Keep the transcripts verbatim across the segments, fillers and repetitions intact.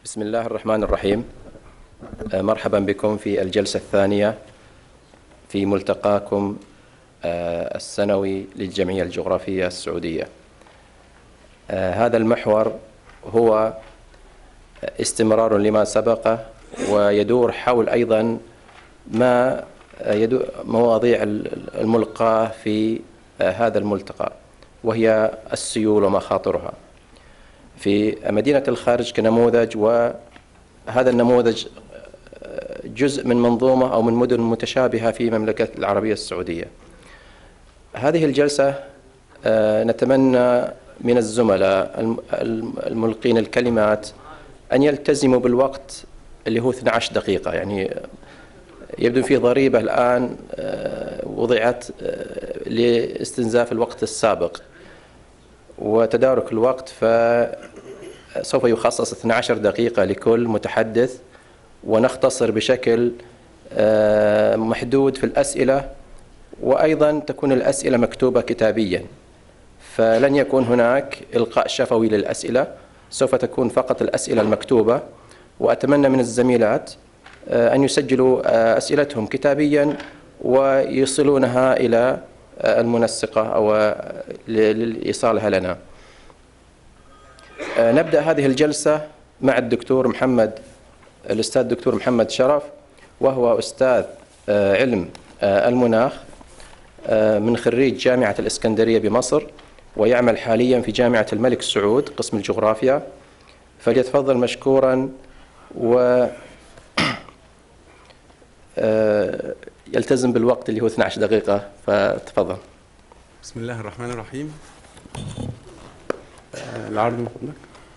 بسم الله الرحمن الرحيم. مرحبا بكم في الجلسة الثانية في ملتقاكم السنوي للجمعية الجغرافية السعودية. هذا المحور هو استمرار لما سبق ويدور حول أيضا ما يدور مواضيع الملقاة في هذا الملتقى، وهي السيول ومخاطرها في مدينة الخارج كنموذج، وهذا النموذج جزء من منظومة أو من مدن متشابهة في المملكة العربية السعودية. هذه الجلسة نتمنى من الزملاء الملقين الكلمات أن يلتزموا بالوقت اللي هو اثنتي عشرة دقيقة. يعني يبدو فيه ضريبة الآن وضعت لاستنزاف الوقت السابق وتدارك الوقت، فسوف يخصص اثنتي عشرة دقيقة لكل متحدث، ونختصر بشكل محدود في الأسئلة، وأيضا تكون الأسئلة مكتوبة كتابيا، فلن يكون هناك إلقاء شفوي للأسئلة، سوف تكون فقط الأسئلة المكتوبة. وأتمنى من الزميلات أن يسجلوا أسئلتهم كتابيا ويصلونها إلى المنسقة أو لإيصالها لنا. نبدأ هذه الجلسة مع الدكتور محمد الأستاذ الدكتور محمد شرف، وهو أستاذ علم المناخ من خريج جامعة الإسكندرية بمصر، ويعمل حاليا في جامعة الملك سعود قسم الجغرافيا. فليتفضل مشكورا و يلتزم بالوقت اللي هو اثنتي عشرة دقيقة، فتفضل. بسم الله الرحمن الرحيم. العرض من فضلك.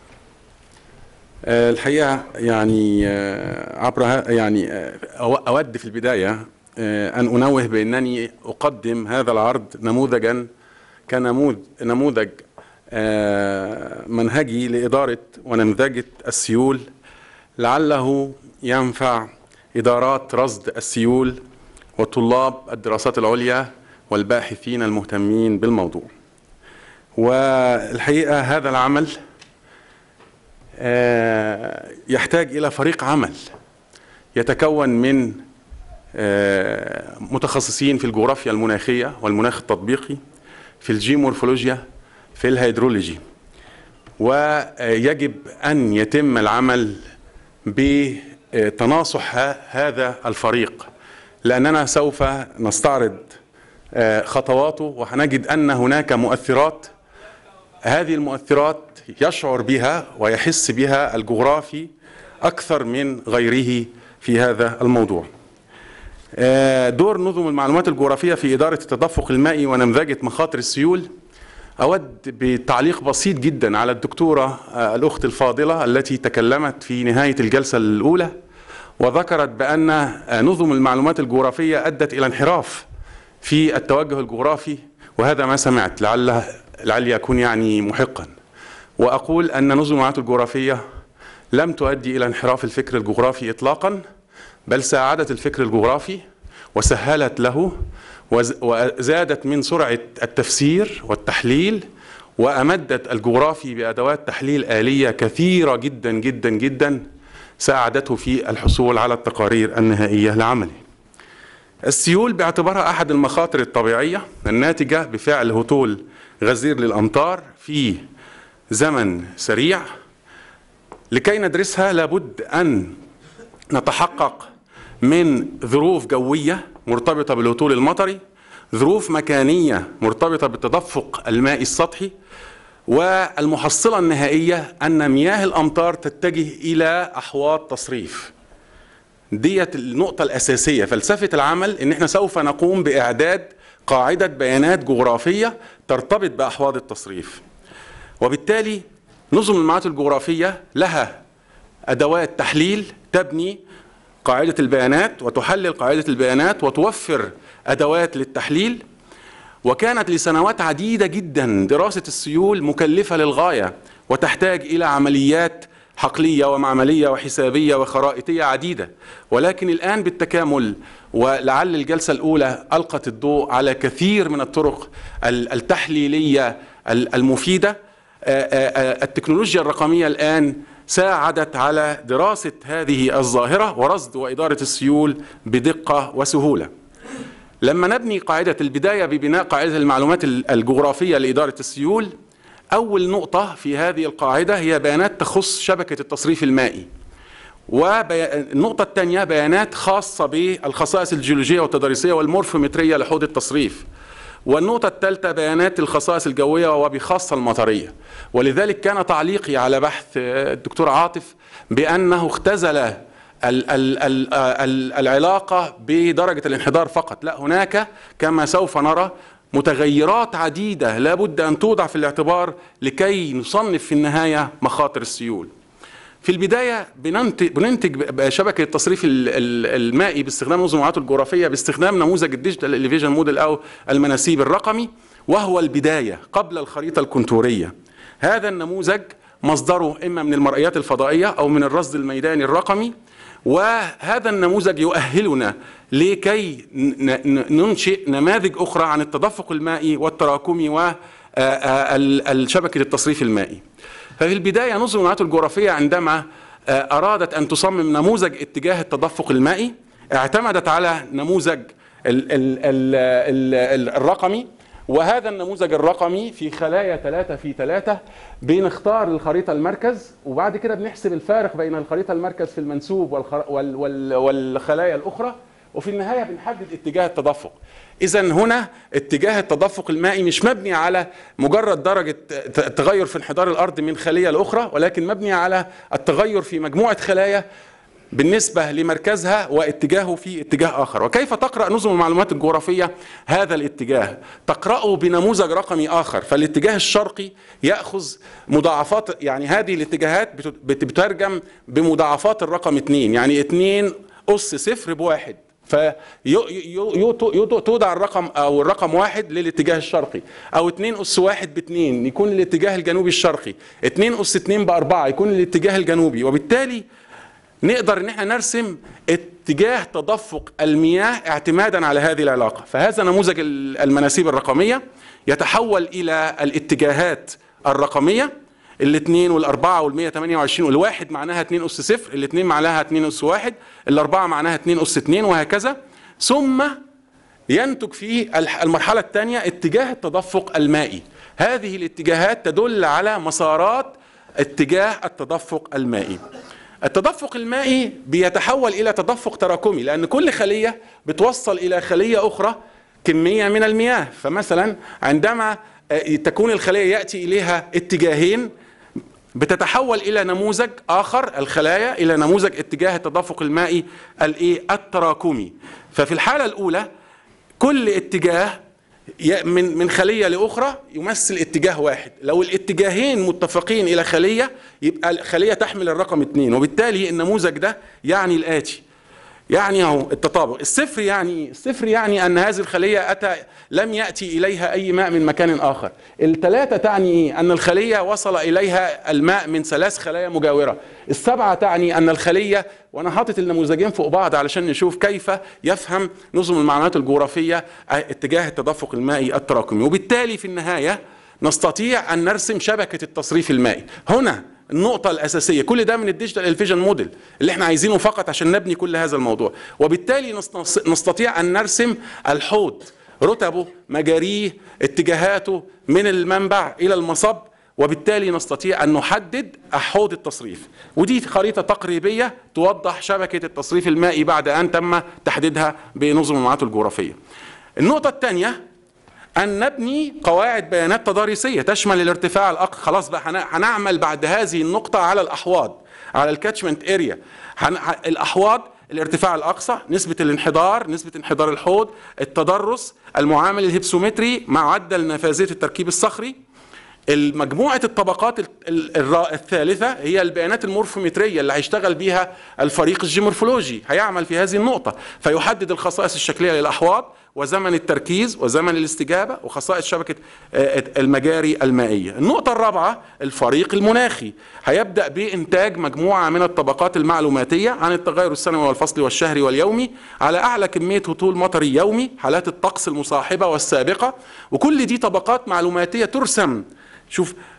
الحقيقة يعني عبر يعني أود في البداية أن أنوه بأنني أقدم هذا العرض نموذجا كنموذج نموذج منهجي لإدارة ونمذجة السيول، لعله ينفع إدارات رصد السيول وطلاب الدراسات العليا والباحثين المهتمين بالموضوع. والحقيقة هذا العمل يحتاج إلى فريق عمل يتكون من متخصصين في الجغرافيا المناخية والمناخ التطبيقي، في الجيومورفولوجيا، في الهيدرولوجي، ويجب أن يتم العمل بتناصح هذا الفريق، لأننا سوف نستعرض خطواته وهنجد أن هناك مؤثرات، هذه المؤثرات يشعر بها ويحس بها الجغرافي أكثر من غيره في هذا الموضوع. دور نظم المعلومات الجغرافية في إدارة التدفق المائي ونمذجة مخاطر السيول. أود بتعليق بسيط جدا على الدكتورة الأخت الفاضلة التي تكلمت في نهاية الجلسة الأولى وذكرت بأن نظم المعلومات الجغرافية أدت إلى انحراف في التوجه الجغرافي، وهذا ما سمعت، لعل لعل يكون يعني محقا. وأقول أن نظم المعلومات الجغرافية لم تؤدي إلى انحراف الفكر الجغرافي إطلاقا، بل ساعدت الفكر الجغرافي وسهلت له وزادت من سرعة التفسير والتحليل، وأمدت الجغرافي بأدوات تحليل آلية كثيرة جدا جدا جدا ساعدته في الحصول على التقارير النهائية لعمله. السيول باعتبارها أحد المخاطر الطبيعية الناتجة بفعل هطول غزير للأمطار في زمن سريع. لكي ندرسها لابد أن نتحقق من ظروف جوية مرتبطة بالهطول المطري، ظروف مكانية مرتبطة بالتدفق المائي السطحي، والمحصلة النهائية أن مياه الأمطار تتجه إلى أحواض تصريف. ديت النقطة الأساسية. فلسفة العمل إن احنا سوف نقوم بإعداد قاعدة بيانات جغرافية ترتبط بأحواض التصريف، وبالتالي نظم المعلومات الجغرافية لها أدوات تحليل تبني قاعدة البيانات وتحلل قاعدة البيانات وتوفر أدوات للتحليل. وكانت لسنوات عديدة جدا دراسة السيول مكلفة للغاية وتحتاج إلى عمليات حقلية ومعملية وحسابية وخرائطية عديدة، ولكن الآن بالتكامل، ولعل الجلسة الأولى ألقت الضوء على كثير من الطرق التحليلية المفيدة. التكنولوجيا الرقمية الآن ساعدت على دراسة هذه الظاهرة ورصد وإدارة السيول بدقة وسهولة. لما نبني قاعدة البداية ببناء قاعدة المعلومات الجغرافية لإدارة السيول، أول نقطة في هذه القاعدة هي بيانات تخص شبكة التصريف المائي، والنقطة الثانية بيانات خاصة بالخصائص الجيولوجية والتضاريسية والمورفومترية لحوض التصريف، والنقطة الثالثة بيانات الخصائص الجوية وبخاصة المطرية. ولذلك كان تعليقي على بحث الدكتور عاطف بأنه اختزل العلاقة بدرجة الانحدار فقط، لا، هناك كما سوف نرى متغيرات عديدة لا بد أن توضع في الاعتبار لكي نصنف في النهاية مخاطر السيول. في البداية بننتج شبكة التصريف المائي باستخدام نظم المعلومات الجغرافية باستخدام نموذج الديجيتال إليفيشن موديل أو المناسيب الرقمي، وهو البداية قبل الخريطة الكونتورية. هذا النموذج مصدره إما من المرئيات الفضائية أو من الرصد الميداني الرقمي، وهذا النموذج يؤهلنا لكي ننشئ نماذج أخرى عن التدفق المائي والتراكمي وشبكة التصريف المائي. ففي البداية نظم المعلومات الجغرافية عندما أرادت أن تصمم نموذج اتجاه التدفق المائي اعتمدت على نموذج ال ال ال ال الرقمي، وهذا النموذج الرقمي في خلايا ثلاثة في ثلاثة بنختار الخريطة المركز، وبعد كده بنحسب الفارق بين الخريطة المركز في المنسوب وال وال والخلايا الأخرى، وفي النهاية بنحدد اتجاه التدفق. إذا هنا اتجاه التدفق المائي مش مبني على مجرد درجة تغير في انحدار الأرض من خلية لأخرى، ولكن مبني على التغير في مجموعة خلايا بالنسبة لمركزها واتجاهه في اتجاه آخر. وكيف تقرأ نظم المعلومات الجغرافية هذا الاتجاه؟ تقرأه بنموذج رقمي آخر، فالاتجاه الشرقي يأخذ مضاعفات، يعني هذه الاتجاهات بتترجم بمضاعفات الرقم اثنين، يعني اثنين أس صفر بواحد، فتوضع الرقم أو الرقم واحد للاتجاه الشرقي، أو اثنين أس واحد باثنين يكون الاتجاه الجنوبي الشرقي، اثنين أس اثنين بأربعة يكون الاتجاه الجنوبي. وبالتالي نقدر ان احنا نرسم اتجاه تدفق المياه اعتمادا على هذه العلاقة. فهذا نموذج المناسيب الرقمية يتحول الى الاتجاهات الرقمية، الاثنين والاربعة والمية تمانية وعشرين، والواحد معناها اثنين أس صفر، الاثنين معناها اثنين أس واحد، الاربعة معناها اثنين أس اثنين، وهكذا. ثم ينتج في المرحلة الثانية اتجاه التدفق المائي. هذه الاتجاهات تدل على مسارات اتجاه التدفق المائي. التدفق المائي بيتحول إلى تدفق تراكمي، لأن كل خلية بتوصل إلى خلية أخرى كمية من المياه. فمثلا عندما تكون الخلية يأتي إليها اتجاهين بتتحول إلى نموذج آخر، الخلايا إلى نموذج اتجاه التدفق المائي التراكمي. ففي الحالة الأولى كل اتجاه من من خلية لأخرى يمثل اتجاه واحد. لو الاتجاهين متفقين إلى خلية يبقى الخلية تحمل الرقم اثنين، وبالتالي النموذج ده يعني الآتي، يعني اهو التطابق. الصفر يعني الصفر يعني أن هذه الخلية أتى لم يأتي إليها أي ماء من مكان آخر. الثلاثة تعني أن الخلية وصل إليها الماء من ثلاث خلايا مجاورة. السبعة تعني أن الخلية، وأنا حاطط النموذجين فوق بعض علشان نشوف كيف يفهم نظم المعلومات الجغرافية اتجاه التدفق المائي التراكمي. وبالتالي في النهاية نستطيع أن نرسم شبكة التصريف المائي. هنا النقطة الأساسية، كل ده من الديجيتال إليفيشن موديل اللي احنا عايزينه فقط عشان نبني كل هذا الموضوع. وبالتالي نستطيع أن نرسم الحوض، رتبه، مجاريه، اتجاهاته من المنبع إلى المصب، وبالتالي نستطيع أن نحدد حوض التصريف. ودي خريطة تقريبية توضح شبكة التصريف المائي بعد أن تم تحديدها بنظم المعلومات الجغرافية. النقطة الثانية أن نبني قواعد بيانات تضاريسية تشمل الارتفاع الأقصى. خلاص بقى هنعمل بعد هذه النقطة على الأحواض، على الكاتشمنت اريا. الأحواض، الارتفاع الأقصى، نسبة الانحدار، نسبة انحدار الحوض، التدرس، المعامل الهيبسومتري، معدل نفاذية التركيب الصخري. المجموعة الطبقات الثالثة هي البيانات المورفومترية اللي هيشتغل بيها الفريق الجيومورفولوجي، هيعمل في هذه النقطة فيحدد الخصائص الشكلية للأحواض وزمن التركيز وزمن الاستجابة وخصائص شبكة المجاري المائية. النقطة الرابعة الفريق المناخي، هيبدأ بإنتاج مجموعة من الطبقات المعلوماتية عن التغير السنوي والفصلي والشهري واليومي على أعلى كمية هطول مطري يومي، حالات الطقس المصاحبة والسابقة، وكل دي طبقات معلوماتية ترسم. شوف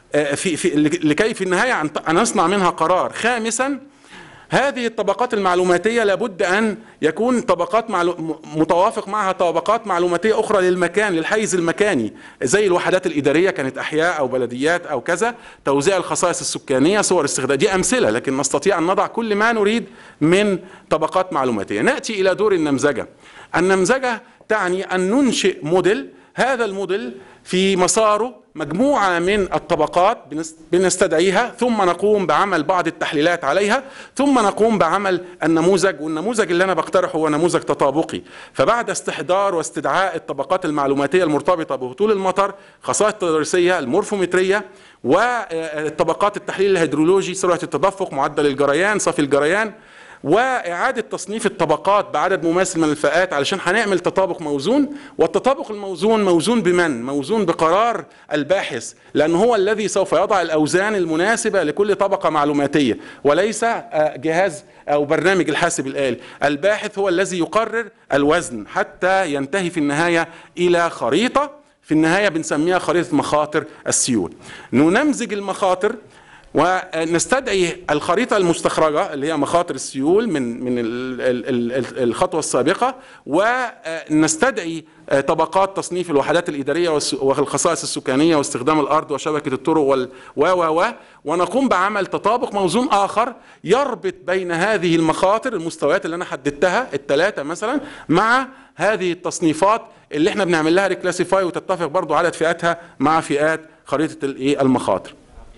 في في لكي في النهاية أن نصنع منها قرار. خامسا، هذه الطبقات المعلوماتية لابد أن يكون طبقات معلو... متوافق معها طبقات معلوماتية أخرى للمكان، للحيز المكاني، زي الوحدات الإدارية كانت أحياء أو بلديات أو كذا، توزيع الخصائص السكانية، صور استخدام، دي أمثلة، لكن نستطيع أن نضع كل ما نريد من طبقات معلوماتية. نأتي إلى دور النمذجة. النمذجة تعني أن ننشئ موديل، هذا الموديل في مساره مجموعة من الطبقات بنستدعيها، ثم نقوم بعمل بعض التحليلات عليها، ثم نقوم بعمل النموذج. والنموذج اللي أنا بقترحه هو نموذج تطابقي. فبعد استحضار واستدعاء الطبقات المعلوماتية المرتبطة بهطول المطر، خصائص التضاريسية، المورفومترية، والطبقات التحليل الهيدرولوجي، سرعة التدفق، معدل الجريان، صافي الجريان، وإعادة تصنيف الطبقات بعدد مماثل من الفئات علشان هنعمل تطابق موزون. والتطابق الموزون موزون بمن؟ موزون بقرار الباحث، لأنه هو الذي سوف يضع الأوزان المناسبة لكل طبقة معلوماتية، وليس جهاز أو برنامج الحاسب الآلي. الباحث هو الذي يقرر الوزن حتى ينتهي في النهاية إلى خريطة، في النهاية بنسميها خريطة مخاطر السيول. ننمذج المخاطر ونستدعي الخريطة المستخرجة اللي هي مخاطر السيول من من الخطوة السابقة، ونستدعي طبقات تصنيف الوحدات الإدارية والخصائص السكانية واستخدام الأرض وشبكة الطرق وال و و ونقوم بعمل تطابق موزون آخر يربط بين هذه المخاطر، المستويات اللي أنا حددتها الثلاثة مثلا، مع هذه التصنيفات اللي احنا بنعمل لها ريكلاسيفاي وتتفق برضو عدد فئاتها مع فئات خريطة المخاطر.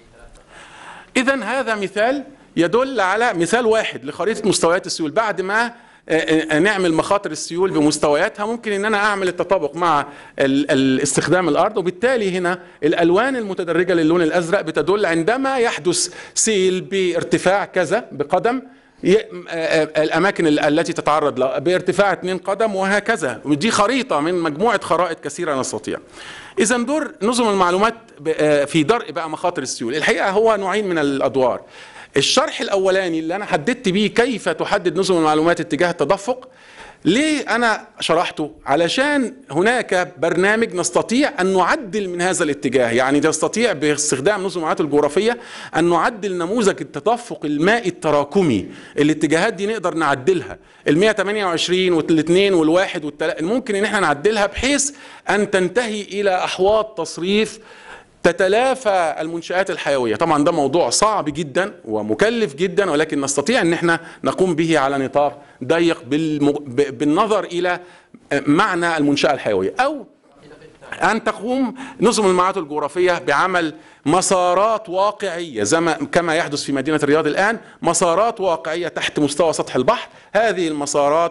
إذن هذا مثال يدل على مثال واحد لخريطة مستويات السيول. بعد ما نعمل مخاطر السيول بمستوياتها، ممكن ان انا اعمل التطابق مع استخدام الارض، وبالتالي هنا الالوان المتدرجة للون الازرق بتدل عندما يحدث سيل بارتفاع كذا بقدم، الاماكن التي تتعرض له بارتفاع اتنين قدم، وهكذا. ودي خريطة من مجموعة خرائط كثيرة نستطيع. إذا دور نظم المعلومات في درء بقى مخاطر السيول الحقيقة هو نوعين من الأدوار. الشرح الأولاني اللي أنا حددت بيه كيف تحدد نظم المعلومات اتجاه التدفق، ليه أنا شرحته؟ علشان هناك برنامج نستطيع أن نعدل من هذا الاتجاه. يعني نستطيع باستخدام نظم المعلومات الجغرافية أن نعدل نموذج التدفق المائي التراكمي. الاتجاهات دي نقدر نعدلها، ال مئة وثمانية وعشرين والاثنين والواحد والثلاثة، ممكن ان احنا نعدلها بحيث ان تنتهي الى احواض تصريف تتلافى المنشآت الحيوية. طبعا ده موضوع صعب جدا ومكلف جدا، ولكن نستطيع ان احنا نقوم به على نطاق ضيق بالنظر الى معنى المنشأة الحيوية. او أن تقوم نظم المعلومات الجغرافية بعمل مسارات واقعية زي ما كما يحدث في مدينة الرياض الآن، مسارات واقعية تحت مستوى سطح البحر. هذه المسارات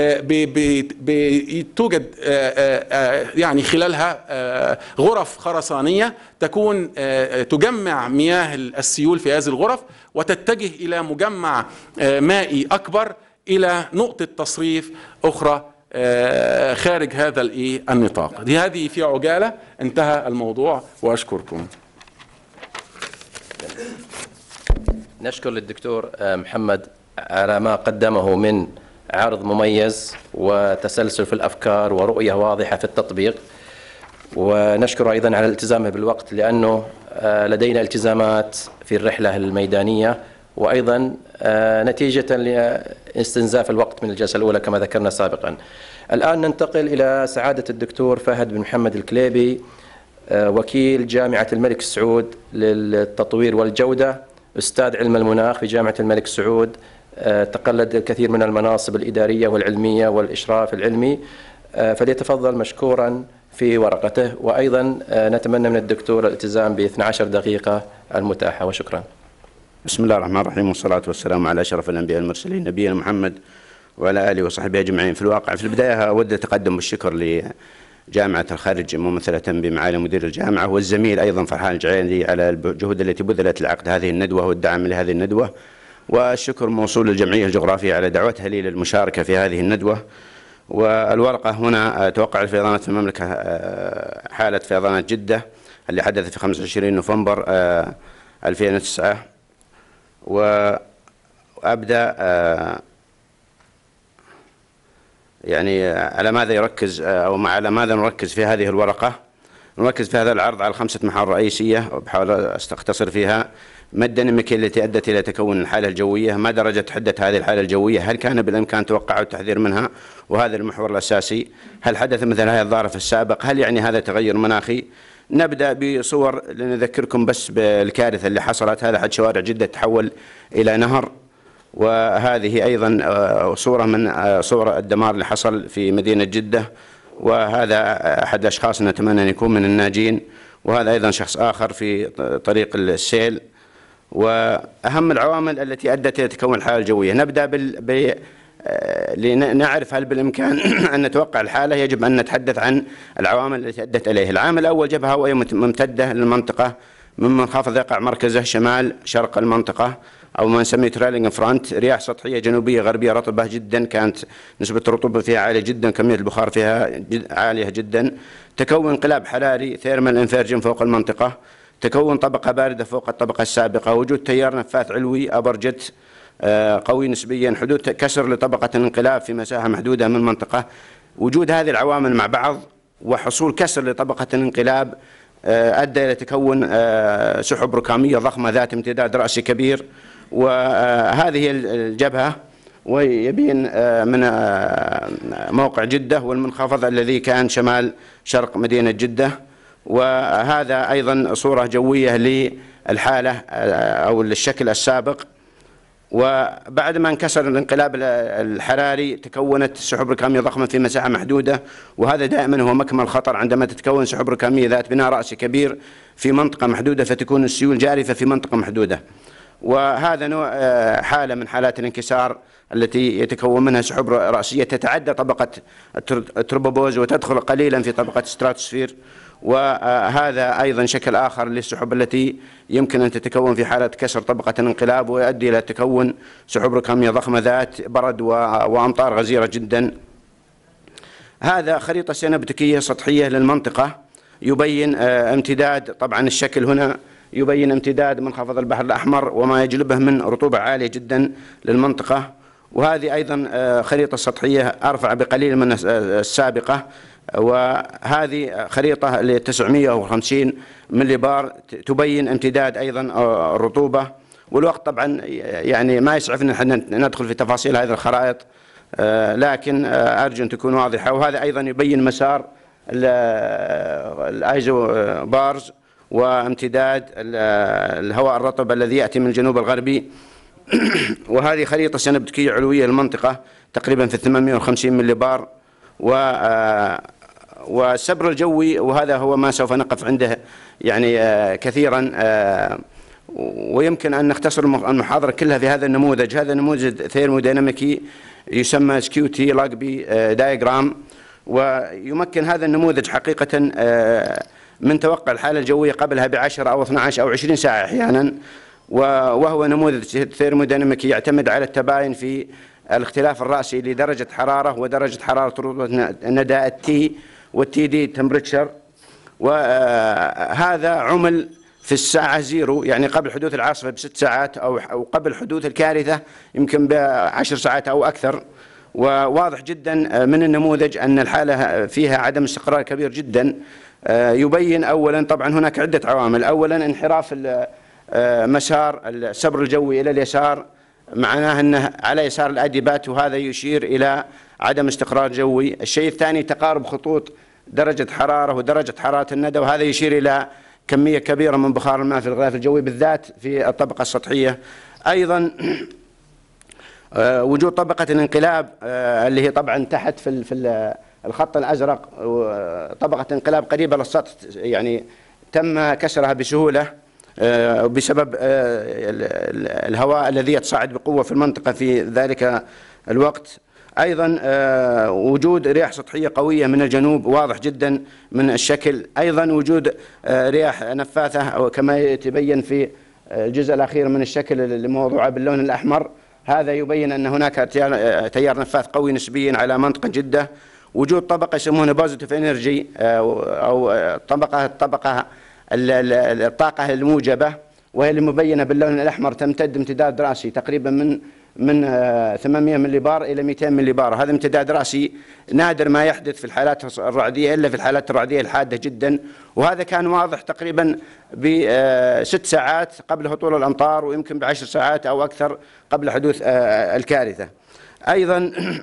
توجد يعني خلالها غرف خرسانية تكون تجمع مياه السيول في هذه الغرف، وتتجه إلى مجمع مائي أكبر إلى نقطة تصريف أخرى خارج هذا الايه النطاق. دي هذه في عجالة انتهى الموضوع، واشكركم. نشكر للدكتور محمد على ما قدمه من عرض مميز وتسلسل في الافكار ورؤية واضحة في التطبيق، ونشكر ايضا على التزامه بالوقت، لانه لدينا التزامات في الرحلة الميدانية، وأيضا نتيجة لاستنزاف الوقت من الجلسة الأولى كما ذكرنا سابقا. الآن ننتقل إلى سعادة الدكتور فهد بن محمد الكليبي، وكيل جامعة الملك سعود للتطوير والجودة، أستاذ علم المناخ في جامعة الملك سعود، تقلد الكثير من المناصب الإدارية والعلمية والإشراف العلمي، فليتفضل مشكورا في ورقته. وأيضا نتمنى من الدكتور الالتزام ب اثنتي عشرة دقيقة المتاحة، وشكرا. بسم الله الرحمن الرحيم، والصلاة والسلام على أشرف الأنبياء المرسلين نبينا محمد وعلى آله وصحبه أجمعين. في الواقع في البداية أود التقدم بالشكر لجامعة الخارج ممثلة بمعالي مدير الجامعة والزميل أيضا فرحان الجعيني على الجهود التي بذلت لعقد هذه الندوة والدعم لهذه الندوة، والشكر موصول للجمعية الجغرافية على دعوتها لي للمشاركة في هذه الندوة. والورقة هنا توقع الفيضانات في المملكة حالة فيضانات جدة اللي حدث في خمسة وعشرين نوفمبر ألفين وتسعة، وأبدأ يعني على ماذا يركز أو على ماذا نركز في هذه الورقة. نركز في هذا العرض على خمسة محاور رئيسية وبحاول أختصر فيها. ما الديناميكية التي أدت إلى تكون الحالة الجوية؟ ما درجة حدة هذه الحالة الجوية؟ هل كان بالإمكان توقعها والتحذير منها؟ وهذا المحور الأساسي. هل حدث مثل هذه الظاهرة في السابق؟ هل يعني هذا تغير مناخي؟ نبدأ بصور لنذكركم بس بالكارثة اللي حصلت. هذا أحد شوارع جدة تحول إلى نهر، وهذه أيضا صورة من صور الدمار اللي حصل في مدينة جدة، وهذا أحد الأشخاص نتمنى أن يكون من الناجين، وهذا أيضا شخص آخر في طريق السيل. وأهم العوامل التي أدت إلى تكون الحالة الجوية. نبدأ بال... ب... لنعرف هل بالإمكان أن نتوقع الحالة. يجب أن نتحدث عن العوامل التي أدت إليه. العامل الأول، جبهة هوائية ممتدة للمنطقة من منخفض يقع مركزه شمال شرق المنطقة أو ما نسميه تريلينج فرونت. رياح سطحية جنوبية غربية رطبة جدا، كانت نسبة الرطوبة فيها عالية جدا، كمية البخار فيها جد عالية جدا. تكون انقلاب حراري ثيرمال انفيرجن فوق المنطقة. تكون طبقة باردة فوق الطبقة السابقة. وجود تيار نفاث علوي أبر جت قوي نسبيا. حدوث كسر لطبقة الانقلاب في مساحة محدودة من المنطقة. وجود هذه العوامل مع بعض وحصول كسر لطبقة الانقلاب أدى إلى تكون سحب ركامية ضخمة ذات امتداد رأسي كبير. وهذه الجبهة، ويبين من موقع جدة والمنخفض الذي كان شمال شرق مدينة جدة. وهذا أيضا صورة جوية للحالة أو الشكل السابق. وبعد ما انكسر الانقلاب الحراري تكونت سحب ركامية ضخمة في مساحة محدودة، وهذا دائما هو مكمن الخطر عندما تتكون سحب ركامية ذات بناء رأسي كبير في منطقة محدودة، فتكون السيول جارفة في منطقة محدودة. وهذا نوع حالة من حالات الانكسار التي يتكون منها سحب رأسية تتعدى طبقة التروبوبوز وتدخل قليلا في طبقة الستراتوسفير. وهذا أيضا شكل آخر للسحب التي يمكن أن تتكون في حالة كسر طبقة الانقلاب ويؤدي إلى تكون سحب ركامية ضخمة ذات برد وأمطار غزيرة جدا. هذا خريطة سينابتيكية سطحية للمنطقة يبين امتداد، طبعا الشكل هنا يبين امتداد منخفض البحر الأحمر وما يجلبه من رطوبة عالية جدا للمنطقة. وهذه أيضا خريطة سطحية أرفع بقليل من السابقة، وهذه خريطة ل تسعمئة وخمسين ملي بار تبين امتداد أيضا الرطوبة. والوقت طبعا يعني ما يسعفنا أن ندخل في تفاصيل هذه الخرائط، لكن أرجو أن تكون واضحة. وهذا أيضا يبين مسار الآيزو بارز وامتداد الهواء الرطب الذي يأتي من الجنوب الغربي. وهذه خريطة سينابتيكية علوية للمنطقة تقريبا في ثمانمئة وخمسين ملي بار. و والسبر الجوي، وهذا هو ما سوف نقف عنده يعني كثيرا، ويمكن أن نختصر المحاضرة كلها في هذا النموذج. هذا نموذج ثيرموديناميكي يسمى سكيوتي لاجبي دايجرام، ويمكن هذا النموذج حقيقة من توقع الحالة الجوية قبلها بعشر أو اثنتي عشرة أو عشرين ساعة أحيانا. وهو نموذج ثيرموديناميكي يعتمد على التباين في الاختلاف الرأسي لدرجة حرارة ودرجة حرارة رطوبة الندى التي والتي دي تمبريتشر. وهذا عمل في الساعة زيرو، يعني قبل حدوث العاصفة بست ساعات أو قبل حدوث الكارثة يمكن بعشر ساعات أو أكثر. وواضح جدا من النموذج أن الحالة فيها عدم استقرار كبير جدا. يبين أولا طبعا هناك عدة عوامل. أولا انحراف مسار السبر الجوي إلى اليسار، معناه أنه على يسار الأديبات، وهذا يشير إلى عدم استقرار جوي. الشيء الثاني تقارب خطوط درجة حرارة ودرجة حرارة الندى، وهذا يشير إلى كمية كبيرة من بخار الماء في الغلاف الجوي بالذات في الطبقة السطحية. أيضا وجود طبقة الانقلاب اللي هي طبعا تحت في في الخط الأزرق، طبقة انقلاب قريبة للسطح يعني تم كسرها بسهولة بسبب الهواء الذي يتصاعد بقوة في المنطقة في ذلك الوقت. أيضا وجود رياح سطحية قوية من الجنوب واضح جدا من الشكل. أيضا وجود رياح نفاثة كما يتبين في الجزء الأخير من الشكل الموضوع باللون الأحمر، هذا يبين أن هناك تيار نفاث قوي نسبيا على منطقة جدة. وجود طبقة يسمونها بوزيتيف انرجي أو طبقة طبقة الطاقة الموجبة، وهي المبينة باللون الأحمر، تمتد امتداد رأسي تقريبا من من ثمانمئة ملي بار إلى مئتين ملي بار. هذا امتداد رأسي نادر ما يحدث في الحالات الرعدية إلا في الحالات الرعدية الحادة جدا، وهذا كان واضح تقريبا بست ساعات قبل هطول الأمطار، ويمكن بعشر ساعات أو أكثر قبل حدوث الكارثة. أيضا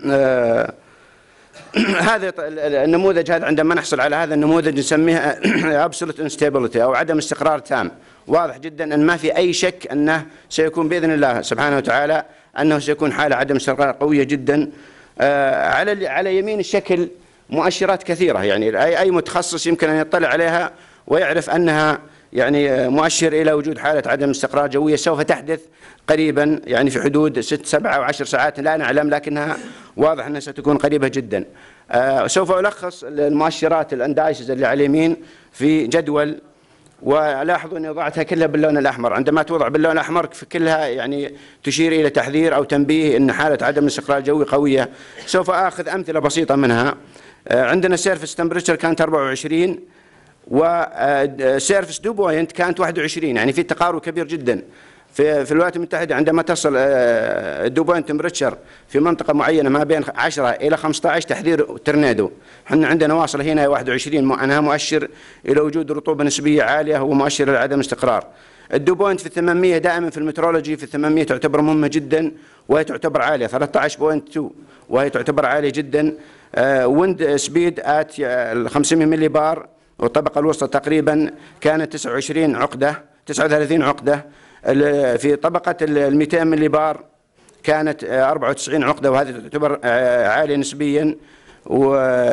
هذا النموذج هذا عندما نحصل على هذا النموذج نسميه absolute instability أو عدم استقرار تام. واضح جدا أن ما في أي شك أنه سيكون بإذن الله سبحانه وتعالى أنه سيكون حالة عدم استقرار قوية جدا. على على يمين الشكل مؤشرات كثيرة، يعني أي أي متخصص يمكن أن يطلع عليها ويعرف أنها يعني مؤشر إلى وجود حالة عدم استقرار جوية سوف تحدث قريبا، يعني في حدود ست سبعة أو عشر ساعات لا نعلم، لكنها واضح أنها ستكون قريبة جدا. آه سوف ألخص المؤشرات الاندايسز اللي على اليمين في جدول، ولاحظوا أني وضعتها كلها باللون الأحمر. عندما توضع باللون الأحمر كلها يعني تشير إلى تحذير أو تنبيه أن حالة عدم استقرار جوي قوية. سوف آخذ أمثلة بسيطة منها. آه عندنا سيرفس تمبريتشر كانت أربعة وعشرين، وسيرفس دو بوينت كانت واحد وعشرين، يعني في تقارب كبير جدا. في في الولايات المتحدة عندما تصل الدو بوينت تمبريتشر في منطقة معينة ما بين عشرة إلى خمسة عشر تحذير تورنادو. احنا عندنا واصل هنا واحد وعشرين، معناها مؤشر إلى وجود رطوبة نسبية عالية، هو مؤشر لعدم استقرار. الدو بوينت في ثمانمئة دائما في المترولوجي في ثمانمئة تعتبر مهمة جدا وهي تعتبر عالية، ثلاثة عشر فاصلة اثنين وهي تعتبر عالية جدا. ويند سبيد آت خمسمئة ملي بار، والطبقة الوسطى تقريبا كانت تسعة وعشرين عقدة تسعة وثلاثين عقدة. في طبقة ال مئتين ملي بار كانت أربعة وتسعين عقدة، وهذه تعتبر عالية نسبيا. و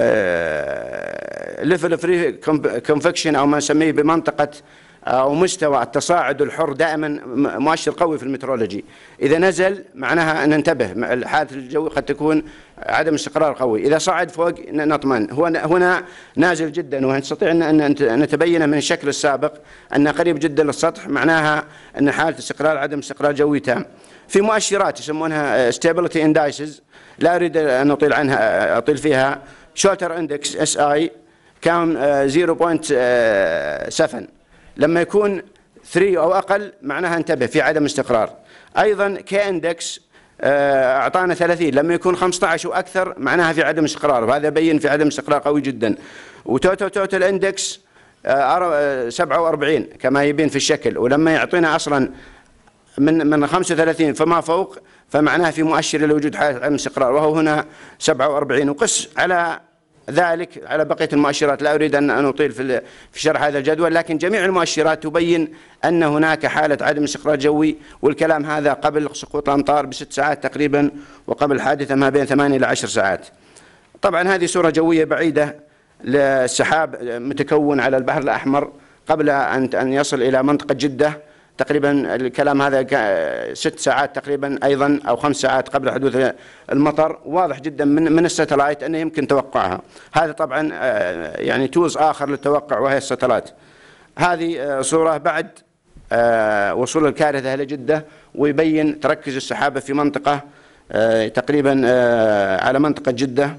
ليفل فري كونفكشن أو ما نسميه بمنطقة أو مستوى التصاعد الحر دائما مؤشر قوي في المترولوجي. إذا نزل معناها أن ننتبه، الحالة الجوي قد تكون عدم استقرار قوي. إذا صعد فوق نطمن. هنا نازل جدا، ونستطيع أن نتبين من الشكل السابق أن قريب جدا للسطح، معناها أن حالة استقرار عدم استقرار جوي تام. في مؤشرات يسمونها stability indices لا أريد أن أطيل عنها أطيل فيها. شولتر اندكس اس اي كان صفر فاصلة سبعة، لما يكون ثلاثة أو أقل معناها انتبه في عدم استقرار. أيضا كي اندكس أعطانا ثلاثين، لما يكون خمسة عشر وأكثر معناها في عدم استقرار، وهذا يبين في عدم استقرار قوي جدا. وتوتال توتال اندكس سبعة وأربعين كما يبين في الشكل، ولما يعطينا أصلا من من خمسة وثلاثين فما فوق فمعناها في مؤشر إلى وجود حالة عدم استقرار، وهو هنا سبعة وأربعين. وقس على ذلك على بقية المؤشرات. لا أريد أن أطيل في شرح هذا الجدول، لكن جميع المؤشرات تبين أن هناك حالة عدم استقرار جوي، والكلام هذا قبل سقوط الأمطار بست ساعات تقريبا، وقبل حادثة ما بين ثمانية إلى عشر ساعات. طبعا هذه صورة جوية بعيدة للسحاب متكون على البحر الأحمر قبل أن يصل إلى منطقة جدة. تقريبا الكلام هذا ست ساعات تقريبا أيضا أو خمس ساعات قبل حدوث المطر. واضح جدا من من الستلايت أنه يمكن توقعها. هذا طبعا يعني تولز آخر للتوقع وهي الستلايت. هذه صورة بعد وصول الكارثة إلى جدة، ويبين تركز السحابة في منطقة تقريبا على منطقة جدة.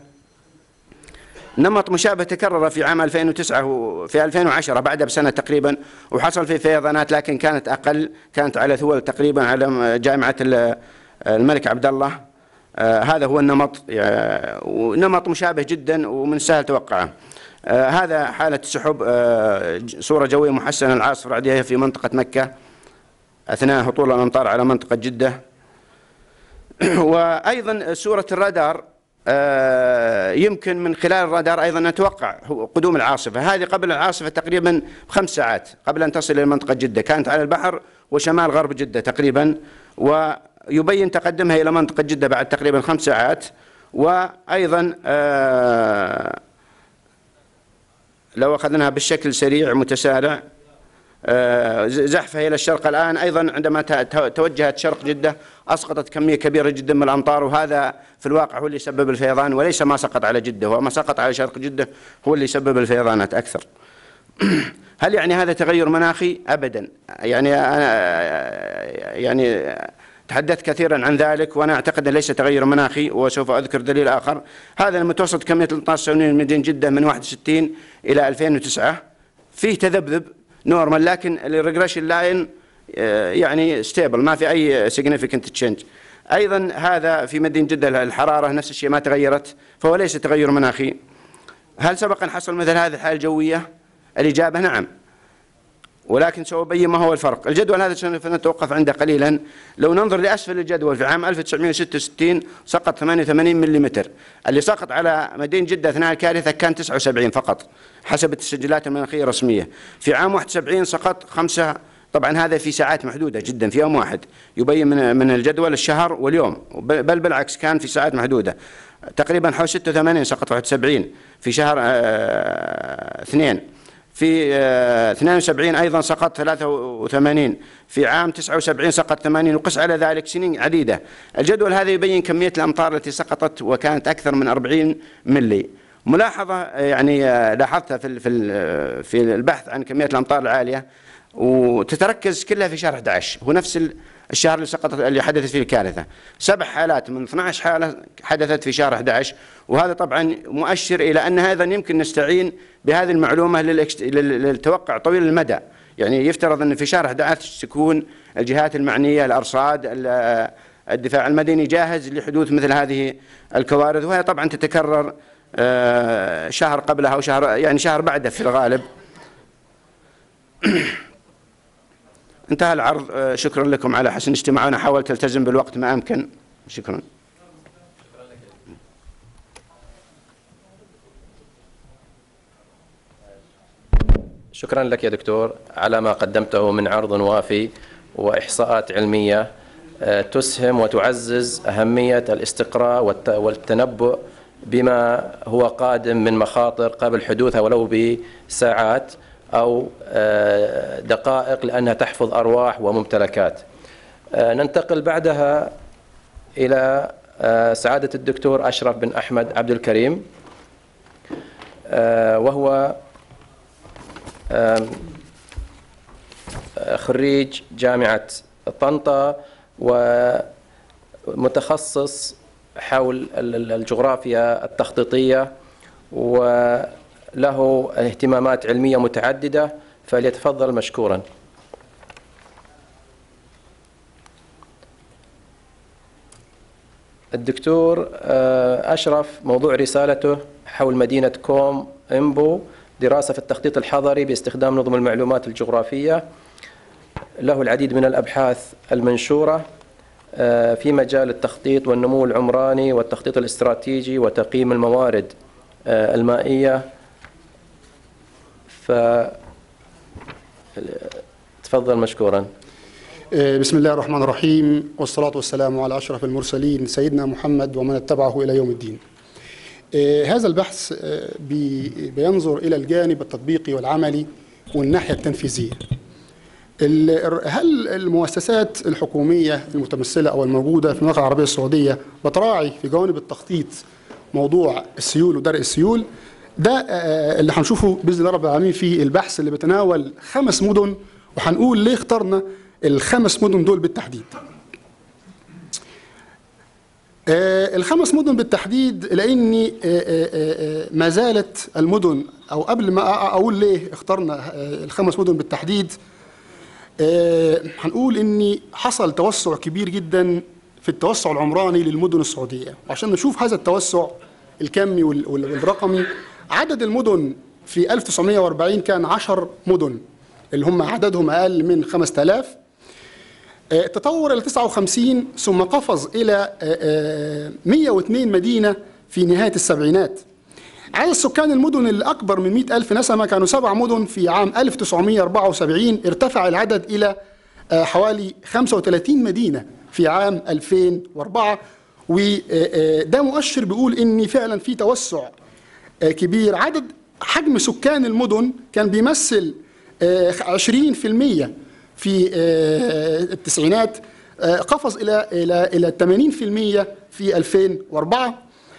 نمط مشابه تكرر في عام ألفين وتسعة وفي ألفين وعشرة بعدها بسنة تقريبا، وحصل في فيضانات لكن كانت أقل، كانت على ثول تقريبا على جامعة الملك عبد الله. آه هذا هو النمط، آه ونمط مشابه جدا ومن السهل توقعه. آه هذا حالة السحب، آه صورة جوية محسنة العاصفة الرعدية في منطقة مكة أثناء هطول الأمطار على منطقة جدة. وأيضا صورة الرادار، آه يمكن من خلال الرادار أيضا نتوقع قدوم العاصفة. هذه قبل العاصفة تقريبا بخمس ساعات قبل أن تصل إلى منطقة جدة، كانت على البحر وشمال غرب جدة تقريبا، ويبين تقدمها إلى منطقة جدة بعد تقريبا خمس ساعات. وأيضا آه لو أخذناها بالشكل سريع متسارع، زحفها إلى الشرق الآن أيضا عندما توجهت شرق جدة أسقطت كمية كبيرة جدا من الأمطار، وهذا في الواقع هو اللي سبب الفيضان وليس ما سقط على جدة، وما سقط على شرق جدة هو اللي سبب الفيضانات أكثر. هل يعني هذا تغير مناخي؟ أبدا. يعني أنا يعني تحدثت كثيرا عن ذلك، وأنا أعتقد أن ليس تغير مناخي، وسوف أذكر دليل آخر. هذا المتوسط كمية الأمطار السنوية لمدينة جدة من واحد وستين إلى ألفين وتسعة، فيه تذبذب نورمال، لكن الريجريشن لاين يعني ستيبل، ما في أي significant change. أيضا هذا في مدينة جدة الحرارة نفس الشيء ما تغيرت، فهو ليس تغير مناخي. هل سبق أن حصل مثل هذه الحالة الجوية؟ الإجابة نعم، ولكن سأبين ما هو الفرق. الجدول هذا سنتوقف عنده قليلا. لو ننظر لأسفل الجدول في عام ألف وتسعمئة وستة وستين سقط ثمانية وثمانين ملم، اللي سقط على مدينة جدة أثناء الكارثة كان تسعة وسبعين فقط حسب التسجيلات المناخية الرسمية. في عام واحد وسبعين سقط خمسة، طبعا هذا في ساعات محدودة جدا في يوم واحد، يبين من من الجدول الشهر واليوم، بل بالعكس كان في ساعات محدودة. تقريبا حوالي ستة وثمانين سقط واحد وسبعين في شهر آه اثنين. في آه اثنين وسبعين أيضا سقط ثلاثة وثمانين، في عام تسعة وسبعين سقط ثمانين، وقس على ذلك سنين عديدة. الجدول هذا يبين كمية الأمطار التي سقطت وكانت أكثر من أربعين ملي. ملاحظة يعني آه لاحظتها في في في البحث عن كمية الأمطار العالية، وتتركز كلها في شهر أحد عشر، هو نفس الشهر اللي سقطت اللي حدثت فيه الكارثة. سبع حالات من اثنتي عشرة حالة حدثت في شهر أحد عشر، وهذا طبعا مؤشر إلى أن هذا يمكن نستعين بهذه المعلومة للتوقع طويل المدى. يعني يفترض أن في شهر أحد عشر تكون الجهات المعنية، الأرصاد، الدفاع المدني جاهز لحدوث مثل هذه الكوارث، وهي طبعا تتكرر شهر قبلها أو شهر يعني شهر بعده في الغالب. انتهى العرض. شكرا لكم على حسن الاستماع، وانا حاولت التزم بالوقت ما امكن. شكرا. شكرا لك يا دكتور على ما قدمته من عرض وافي وإحصاءات علمية تسهم وتعزز أهمية الاستقراء والتنبؤ بما هو قادم من مخاطر قبل حدوثها ولو بساعات أو دقائق، لأنها تحفظ أرواح وممتلكات. ننتقل بعدها إلى سعادة الدكتور أشرف بن أحمد عبد الكريم، وهو خريج جامعة طنطا ومتخصص حول الجغرافيا التخطيطية، وله اهتمامات علمية متعددة، فليتفضل مشكورا. الدكتور أشرف موضوع رسالته حول مدينة كوم إمبو، دراسة في التخطيط الحضري باستخدام نظم المعلومات الجغرافية. له العديد من الأبحاث المنشورة في مجال التخطيط والنمو العمراني والتخطيط الاستراتيجي وتقييم الموارد المائية. فتفضل مشكورا. بسم الله الرحمن الرحيم، والصلاة والسلام على أشرف المرسلين سيدنا محمد ومن اتبعه إلى يوم الدين. هذا البحث بينظر إلى الجانب التطبيقي والعملي والناحية التنفيذية. هل المؤسسات الحكومية المتمثلة أو الموجودة في المملكة العربية السعودية بتراعي في جوانب التخطيط موضوع السيول ودرء السيول؟ ده اللي هنشوفه بإذن الله رب العالمين في البحث اللي بيتناول خمس مدن، وهنقول ليه اخترنا الخمس مدن دول بالتحديد. الخمس مدن بالتحديد لأني ما زالت المدن، أو قبل ما أقول ليه اخترنا الخمس مدن بالتحديد، هنقول إني حصل توسع كبير جدا في التوسع العمراني للمدن السعودية. عشان نشوف هذا التوسع الكمي والرقمي، عدد المدن في ألف وتسعمئة وأربعين كان عشر مدن اللي هم عددهم أقل من خمسة آلاف، تطور إلى تسعة وخمسين، ثم قفز إلى مئة واثنين مدينة في نهاية السبعينات. عدد سكان المدن اللي أكبر من مئة ألف نسمة كانوا سبع مدن في عام ألف وتسعمئة وأربعة وسبعين، ارتفع العدد إلى حوالي خمسة وثلاثين مدينة في عام ألفين وأربعة، وده مؤشر بيقول إن فعلا في توسع كبير. عدد حجم سكان المدن كان بيمثل عشرين بالمئة في التسعينات، قفز إلى إلى إلى ثمانين بالمئة في ألفين وأربعة.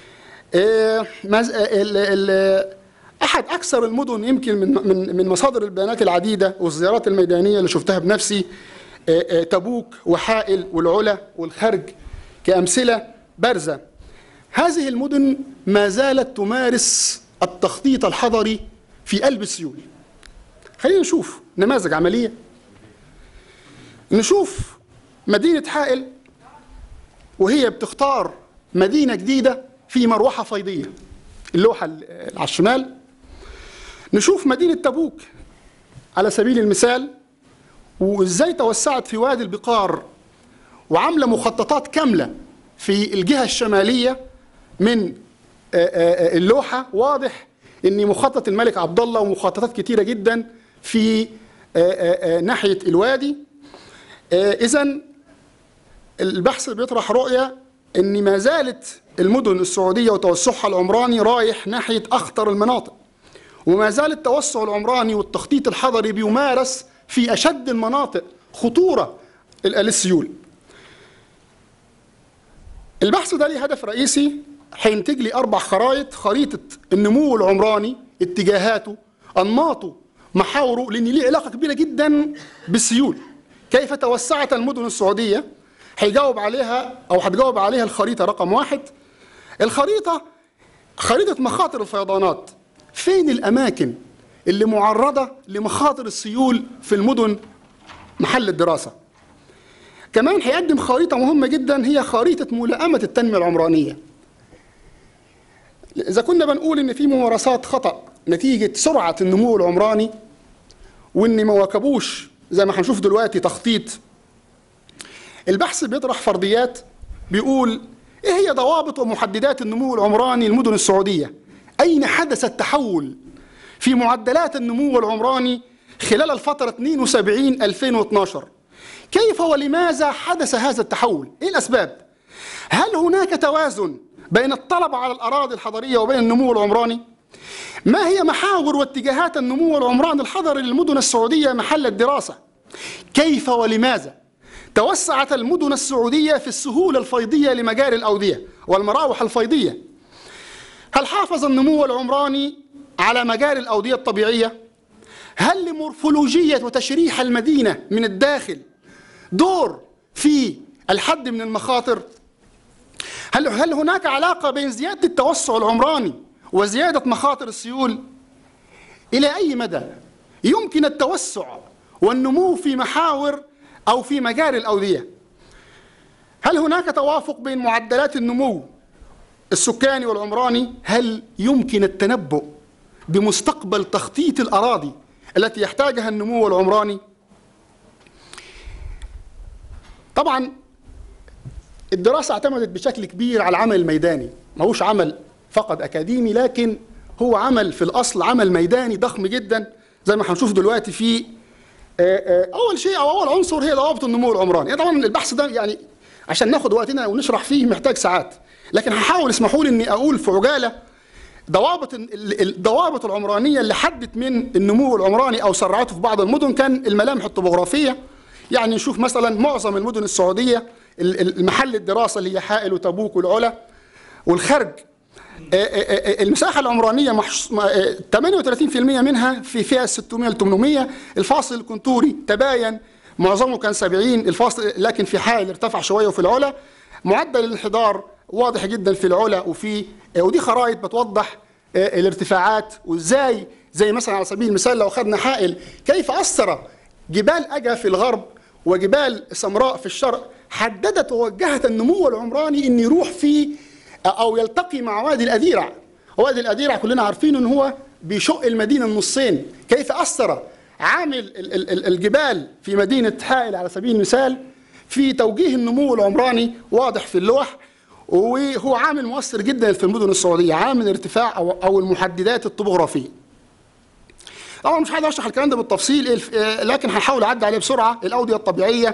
أحد أكثر المدن يمكن من من من مصادر البيانات العديدة والزيارات الميدانية اللي شفتها بنفسي تبوك وحائل والعلا والخرج كأمثلة بارزة. هذه المدن ما زالت تمارس التخطيط الحضري في قلب السيول. خلينا نشوف نماذج عملية. نشوف مدينة حائل وهي بتختار مدينة جديدة في مروحة فيضية، اللوحة اللي على الشمال. نشوف مدينة تبوك على سبيل المثال، وإزاي توسعت في وادي البقار وعاملة مخططات كاملة في الجهة الشمالية من اللوحة. واضح أن مخطط الملك عبد الله ومخططات كتيرة جدا في ناحية الوادي. إذن البحث بيطرح رؤية أن ما زالت المدن السعودية وتوسعها العمراني رايح ناحية أخطر المناطق، وما زال التوسع العمراني والتخطيط الحضري بيمارس في أشد المناطق خطورة للسيول. البحث ده ليه هدف رئيسي، هينتج لي أربع خرائط: خريطة النمو العمراني، اتجاهاته، أنماطه، محاوره، لأن ليه علاقة كبيرة جدا بالسيول. كيف توسعت المدن السعودية؟ هيجاوب عليها أو هتجاوب عليها الخريطة رقم واحد. الخريطة خريطة مخاطر الفيضانات، فين الأماكن اللي معرضة لمخاطر السيول في المدن محل الدراسة. كمان هيقدم خريطة مهمة جدا، هي خريطة ملائمة التنمية العمرانية. إذا كنا بنقول إن في ممارسات خطأ نتيجة سرعة النمو العمراني، وإن ما واكبوش زي ما هنشوف دلوقتي تخطيط، البحث بيطرح فرضيات بيقول إيه هي ضوابط ومحددات النمو العمراني للمدن السعودية؟ أين حدث التحول في معدلات النمو العمراني خلال الفترة اثنين وسبعين ألفين واثناشر؟ كيف ولماذا حدث هذا التحول؟ إيه الأسباب؟ هل هناك توازن بين الطلب على الأراضي الحضرية وبين النمو العمراني؟ ما هي محاور واتجاهات النمو العمراني الحضري للمدن السعودية محل الدراسة؟ كيف ولماذا توسعت المدن السعودية في السهولة الفيضية لمجاري الأودية والمراوح الفيضية؟ هل حافظ النمو العمراني على مجاري الأودية الطبيعية؟ هل لمورفولوجية وتشريح المدينة من الداخل دور في الحد من المخاطر؟ هل هل هناك علاقة بين زيادة التوسع العمراني وزيادة مخاطر السيول؟ إلى أي مدى يمكن التوسع والنمو في محاور أو في مجاري الأودية؟ هل هناك توافق بين معدلات النمو السكاني والعمراني؟ هل يمكن التنبؤ بمستقبل تخطيط الأراضي التي يحتاجها النمو العمراني؟ طبعا الدراسة اعتمدت بشكل كبير على العمل الميداني، ما هوش عمل فقط أكاديمي، لكن هو عمل في الأصل عمل ميداني ضخم جدا زي ما هنشوف دلوقتي. في أول شيء أو أول عنصر هي ضوابط النمو العمراني. يعني طبعا البحث ده يعني عشان ناخد وقتنا ونشرح فيه محتاج ساعات، لكن هحاول اسمحوا لي إني أقول في عجالة ضوابط الضوابط العمرانية اللي حدت من النمو العمراني أو سرعته في بعض المدن. كان الملامح الطبوغرافية، يعني نشوف مثلا معظم المدن السعودية المحل الدراسة اللي هي حائل وتبوك والعلا والخرج، المساحة العمرانية ثمانية وثلاثين بالمئة منها في فئة ستمئة ل ثمانمئة. الفاصل الكنتوري تباين، معظمه كان سبعين الفاصل، لكن في حائل ارتفع شوية وفي العلا. معدل الانحدار واضح جدا في العلا وفي، ودي خرائط بتوضح الارتفاعات وازاي، زي مثلا على سبيل المثال لو اخذنا حائل كيف أثر جبال أجا في الغرب وجبال سمراء في الشرق، حددت ووجهت النمو العمراني ان يروح في او يلتقي مع وادي الأديرع. وادي الأديرع كلنا عارفين ان هو بيشق المدينة النصين. كيف أثر عامل الجبال في مدينة حائل على سبيل المثال في توجيه النمو العمراني واضح في اللوح، وهو عامل مؤثر جدا في المدن السعودية، عامل ارتفاع او او المحددات الطبوغرافية. طبعا مش عايز اشرح الكلام ده بالتفصيل، لكن هحاول اعدي عليه بسرعة. الأودية الطبيعية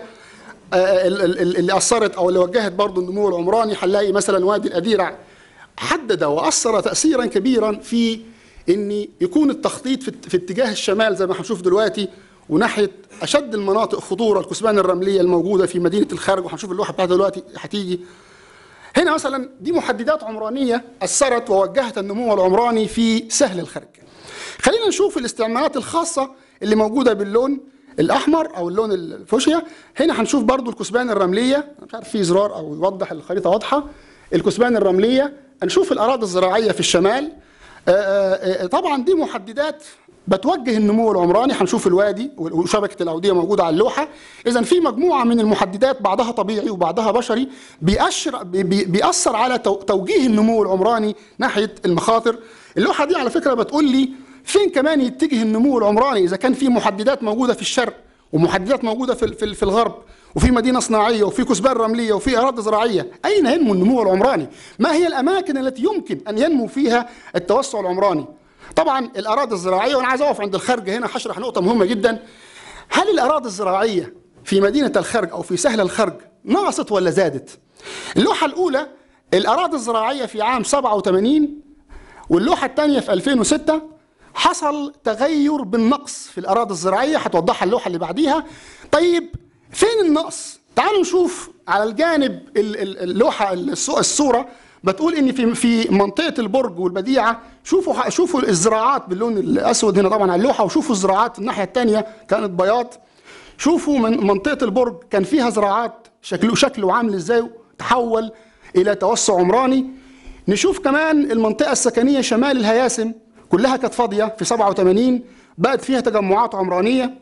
اللي أثرت أو اللي وجهت برضو النمو العمراني، هنلاقي مثلا وادي الأديرع حدد وأثر تأثيرا كبيرا في أن يكون التخطيط في اتجاه الشمال زي ما هنشوف دلوقتي، وناحية أشد المناطق خطورة الكثبان الرملية الموجودة في مدينة الخارج، وهنشوف اللوحة بتاعتها دلوقتي هتيجي هنا. مثلا دي محددات عمرانية أثرت ووجهت النمو العمراني في سهل الخرج. خلينا نشوف الاستعمالات الخاصة اللي موجودة باللون الأحمر أو اللون الفوشيا. هنا هنشوف برضو الكثبان الرملية، مش عارف في زرار أو يوضح الخريطة واضحة. الكثبان الرملية، هنشوف الأراضي الزراعية في الشمال. طبعا دي محددات بتوجه النمو العمراني. هنشوف الوادي وشبكه الاوديه موجوده على اللوحه. اذا في مجموعه من المحددات بعضها طبيعي وبعضها بشري بيأشر بيأثر على توجيه النمو العمراني ناحيه المخاطر. اللوحه دي على فكره بتقول لي فين كمان يتجه النمو العمراني اذا كان في محددات موجوده في الشرق ومحددات موجوده في في, في الغرب، وفي مدينه صناعيه وفي كثبان رمليه وفي اراضي زراعيه. اين ينمو النمو العمراني؟ ما هي الاماكن التي يمكن ان ينمو فيها التوسع العمراني؟ طبعا الاراضي الزراعيه، وانا عايز اقف عند الخرج هنا هشرح نقطه مهمه جدا. هل الاراضي الزراعيه في مدينه الخرج او في سهل الخرج نقصت ولا زادت؟ اللوحه الاولى الاراضي الزراعيه في عام سبعة وثمانين، واللوحه الثانيه في ألفين وستة حصل تغير بالنقص في الاراضي الزراعيه، هتوضحها اللوحه اللي بعديها. طيب فين النقص؟ تعالوا نشوف على الجانب اللوحه الصوره بتقول ان في في منطقه البرج والبديعه، شوفوا شوفوا الزراعات باللون الاسود هنا طبعا على اللوحه، وشوفوا الزراعات الناحيه الثانيه كانت بياض. شوفوا من منطقه البرج كان فيها زراعات شكله شكله عامل ازاي، تحول الى توسع عمراني. نشوف كمان المنطقه السكنيه شمال الهياسم كلها كانت فاضيه في سبعة وثمانين، بقت فيها تجمعات عمرانيه.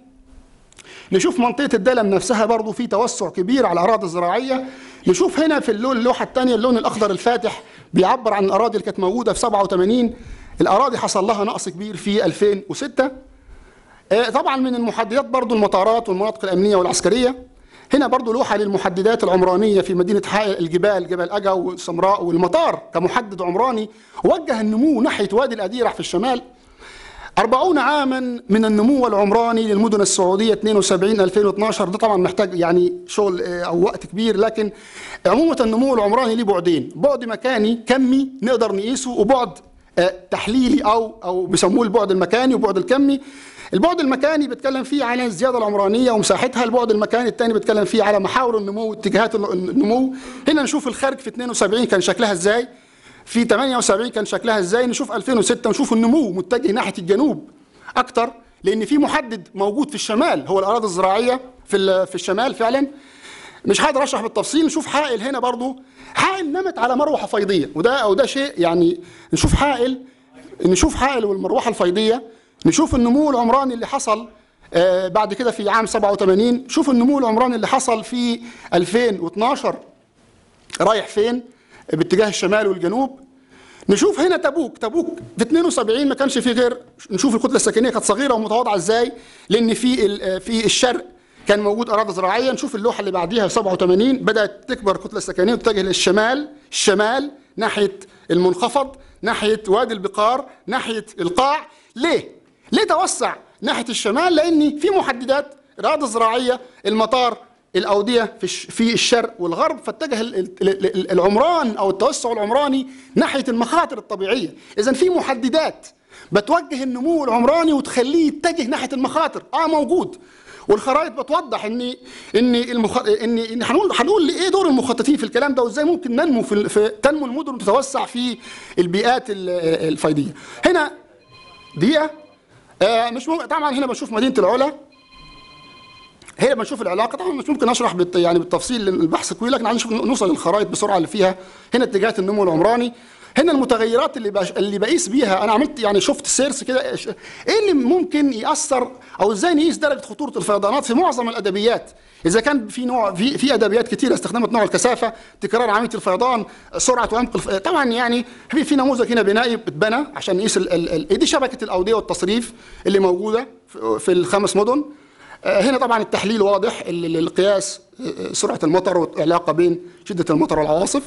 نشوف منطقه الدلم نفسها برضو في توسع كبير على الاراضي الزراعيه. نشوف هنا في اللون اللوحه الثانيه اللون الاخضر الفاتح بيعبر عن الاراضي اللي كانت موجوده في سبعة وثمانين. الاراضي حصل لها نقص كبير في ألفين وستة. طبعا من المحددات برضو المطارات والمناطق الامنيه والعسكريه. هنا برضو لوحه للمحددات العمرانيه في مدينه حائل الجبال، جبل اجا والسمراء والمطار كمحدد عمراني وجه النمو ناحيه وادي الاديرح في الشمال. أربعون عاما من النمو العمراني للمدن السعوديه اثنين وسبعين ألفين واثناشر. ده طبعا محتاج يعني شغل او وقت كبير، لكن عموما النمو العمراني ليه بعدين، بعد مكاني كمي نقدر نقيسه، وبعد تحليلي او او بيسموه البعد المكاني وبعد الكمي. البعد المكاني بيتكلم فيه على الزياده العمرانيه ومساحتها، البعد المكاني الثاني بيتكلم فيه على محاور النمو واتجاهات النمو. هنا نشوف الخارج في اثنين وسبعين كان شكلها ازاي، في ثمانية وسبعين كان شكلها ازاي، نشوف ألفين وستة نشوف النمو متجه ناحيه الجنوب اكتر، لان في محدد موجود في الشمال هو الاراضي الزراعيه في في الشمال فعلا. مش هقدر اشرح بالتفصيل. نشوف حائل هنا برضو، حائل نمت على مروحه فيضيه، وده او ده شيء يعني. نشوف حائل نشوف حائل والمروحه الفيضيه. نشوف النمو العمراني اللي حصل آه بعد كده في عام سبعة وثمانين. شوف النمو العمراني اللي حصل في ألفين واثناشر رايح فين باتجاه الشمال والجنوب. نشوف هنا تبوك تبوك في اثنين وسبعين ما كانش فيه غير، نشوف الكتله السكنيه كانت صغيره ومتواضعه ازاي، لان في في الشرق كان موجود اراضي زراعيه. نشوف اللوحه اللي بعديها سبعة وثمانين بدات تكبر الكتله السكنيه وتتجه للشمال، الشمال ناحيه المنخفض، ناحيه وادي البقار، ناحيه القاع. ليه؟ ليه توسع ناحيه الشمال؟ لان في محددات اراضي زراعيه، المطار، الاوديه في في الشرق والغرب، فاتجه العمران او التوسع العمراني ناحيه المخاطر الطبيعيه. اذا في محددات بتوجه النمو العمراني وتخليه يتجه ناحيه المخاطر. اه موجود، والخرائط بتوضح ان ان المخ... ان ان هنقول هنقول ايه دور المخططين في الكلام ده، وازاي ممكن ننمو في, في تنمو المدن وتتوسع في البيئات الفيضيه. هنا دقيقه آه مش ممكن طبعا. هنا بشوف مدينه العلا، هنا بنشوف العلاقه. طبعا مش ممكن اشرح بالت... يعني بالتفصيل البحث كويس، لكن عايزين نوصل للخرائط بسرعه اللي فيها. هنا اتجاهات النمو العمراني، هنا المتغيرات اللي بش... اللي بقيس بيها. انا عملت يعني شفت سيرس كده ايه اللي ممكن ياثر او ازاي نقيس درجه خطوره الفيضانات في معظم الادبيات. اذا كان في نوع في في ادبيات كثيره استخدمت نوع الكثافه، تكرار عمليه الفيضان، سرعه وعمق الف... طبعا يعني في في نموذج هنا بنائي اتبنى عشان نقيس ال... ال... ال... دي شبكه الاوديه والتصريف اللي موجوده في, في الخمس مدن. هنا طبعا التحليل واضح، القياس سرعه المطر والعلاقه بين شده المطر والعواصف.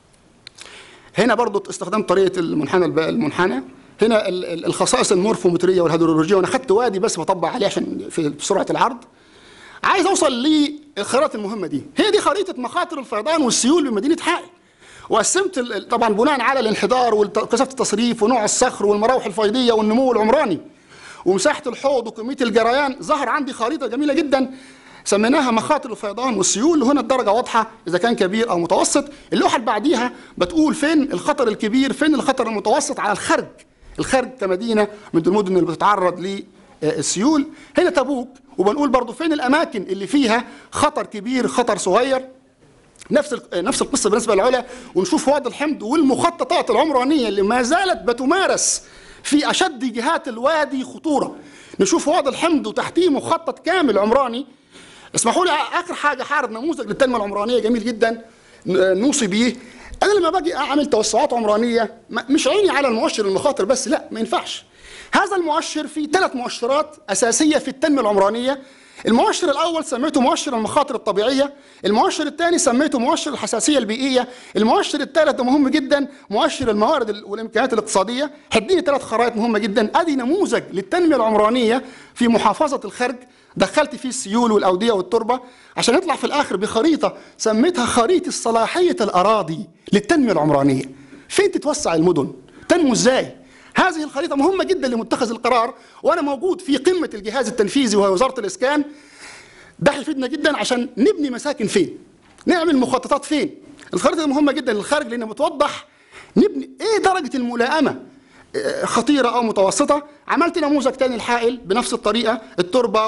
هنا برضو استخدمت طريقه المنحنى المنحنى. هنا الخصائص المورفومتريه والهيدرولوجيه، وانا خدت وادي بس بطبق عليه عشان في سرعه العرض. عايز اوصل للخرائط المهمه دي. هي دي خريطه مخاطر الفيضان والسيول بمدينه حائل، وقسمت طبعا بناء على الانحدار وكثافه التصريف ونوع الصخر والمراوح الفيضيه والنمو العمراني ومساحه الحوض وكميه الجريان. ظهر عندي خريطه جميله جدا سميناها مخاطر الفيضان والسيول، وهنا الدرجه واضحه اذا كان كبير او متوسط. اللوحه اللي بعديها بتقول فين الخطر الكبير، فين الخطر المتوسط على الخرج، الخرج كمدينه من المدن اللي بتتعرض للسيول. هنا تبوك، وبنقول برضو فين الاماكن اللي فيها خطر كبير خطر صغير. نفس نفس القصه بالنسبه للعلا. ونشوف وادي الحمد والمخططات العمرانيه اللي ما زالت بتمارس في أشد جهات الوادي خطورة. نشوف وادي الحمض وتحتيه مخطط كامل عمراني. اسمحوا لي آخر حاجة حارب نموذج للتنمية العمرانية جميل جدا نوصي بيه. أنا لما باجي أعمل توسعات عمرانية مش عيني على المؤشر المخاطر بس، لا ما ينفعش. هذا المؤشر فيه ثلاث مؤشرات أساسية في التنمية العمرانية. المؤشر الأول سميته مؤشر المخاطر الطبيعية، المؤشر الثاني سميته مؤشر الحساسية البيئية، المؤشر الثالث ده مهم جدا مؤشر الموارد والإمكانيات الاقتصادية. هديني ثلاث خرائط مهمة جدا. أدي نموذج للتنمية العمرانية في محافظة الخرج، دخلت فيه السيول والأودية والتربة عشان يطلع في الآخر بخريطة سميتها خريطة صلاحية الأراضي للتنمية العمرانية. فين تتوسع المدن؟ تنمو إزاي؟ هذه الخريطة مهمة جدا لمتخذ القرار، وأنا موجود في قمة الجهاز التنفيذي وهي وزارة الإسكان. ده هيفيدنا جدا عشان نبني مساكن فين، نعمل مخططات فين. الخريطة مهمة جدا للخارج لأنها بتوضح نبني إيه درجة الملائمة، خطيرة أو متوسطة. عملت نموذج تاني الحائل بنفس الطريقة، التربة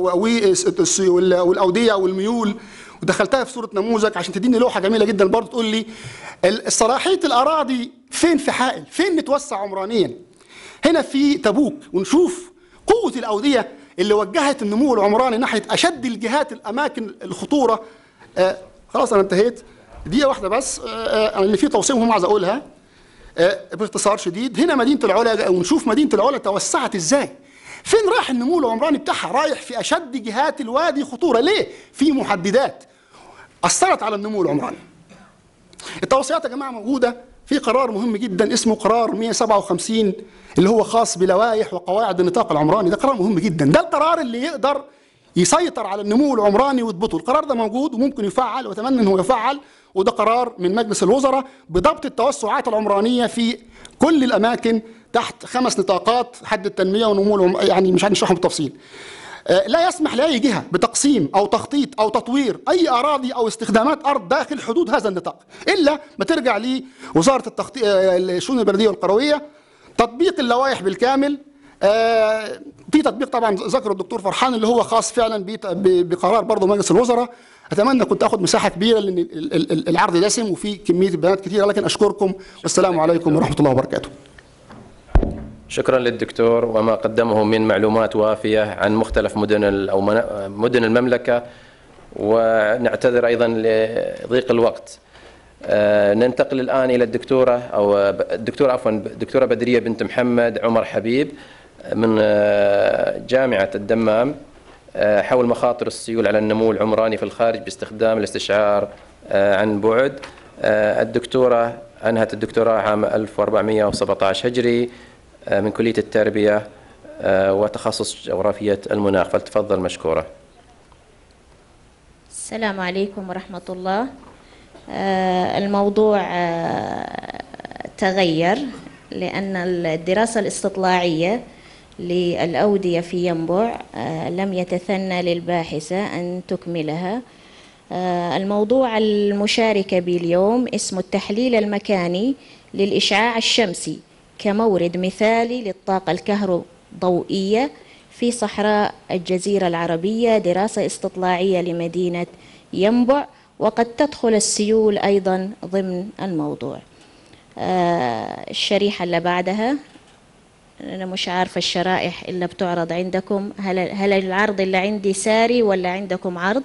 والأودية والميول، ودخلتها في صورة نموذج عشان تديني لوحة جميلة جدا برضه تقول لي صلاحية الأراضي فين في حائل، فين نتوسع عمرانيا. هنا في تبوك ونشوف قوة الأودية اللي وجهت النمو العمراني ناحية أشد الجهات الأماكن الخطورة. آه خلاص أنا انتهيت، دقيقة واحدة بس. آه آه اللي فيه توصية مهمة عايز أقولها آه باختصار شديد. هنا مدينة العلا، ونشوف مدينة العلا توسعت إزاي، فين راح النمو العمراني بتاعها؟ رايح في أشد جهات الوادي خطورة. ليه؟ في محددات أثرت على النمو العمراني. التوصيات يا جماعة موجودة في قرار مهم جدا اسمه قرار مئة وسبعة وخمسين اللي هو خاص بلوائح وقواعد النطاق العمراني. ده قرار مهم جدا، ده القرار اللي يقدر يسيطر على النمو العمراني ويضبطه. القرار ده موجود وممكن يفعل، واتمنى انه يفعل. وده قرار من مجلس الوزراء بضبط التوسعات العمرانيه في كل الاماكن تحت خمس نطاقات: حد التنميه ونمو العم... يعني مش هنشرحهم بالتفصيل. لا يسمح لأي جهة بتقسيم أو تخطيط أو تطوير أي أراضي أو استخدامات أرض داخل حدود هذا النطاق إلا ما ترجع لوزارة التخطيط الشؤون البلدية والقروية، تطبيق اللوائح بالكامل. في تطبيق طبعا ذكر الدكتور فرحان اللي هو خاص فعلا بقرار برضه مجلس الوزراء. أتمنى كنت أخذ مساحة كبيرة لأن العرض دسم وفي كمية بيانات كثيرة، لكن أشكركم والسلام عليكم ورحمة الله وبركاته. شكرا للدكتور وما قدمه من معلومات وافية عن مختلف مدن أو مدن المملكة، ونعتذر أيضا لضيق الوقت. ننتقل الآن إلى الدكتورة أو الدكتورة عفوا الدكتورة بدرية بنت محمد عمر حبيب من جامعة الدمام حول مخاطر السيول على النمو العمراني في الخارج باستخدام الاستشعار عن بعد. الدكتورة أنهت الدكتوراه عام ألف وأربعمئة وسبعة عشر هجري من كلية التربية وتخصص جغرافية المناخ، فلتفضل مشكورة. السلام عليكم ورحمة الله. الموضوع تغير لأن الدراسة الاستطلاعية للأودية في ينبع لم يتثنى للباحثة أن تكملها. الموضوع المشاركة به اليوم اسمه التحليل المكاني للإشعاع الشمسي كمورد مثالي للطاقة الكهروضوئية في صحراء الجزيرة العربية، دراسة استطلاعية لمدينة ينبع، وقد تدخل السيول أيضا ضمن الموضوع. آه الشريحة اللي بعدها، أنا مش عارفة الشرائح اللي بتعرض عندكم، هل, هل العرض اللي عندي ساري ولا عندكم عرض؟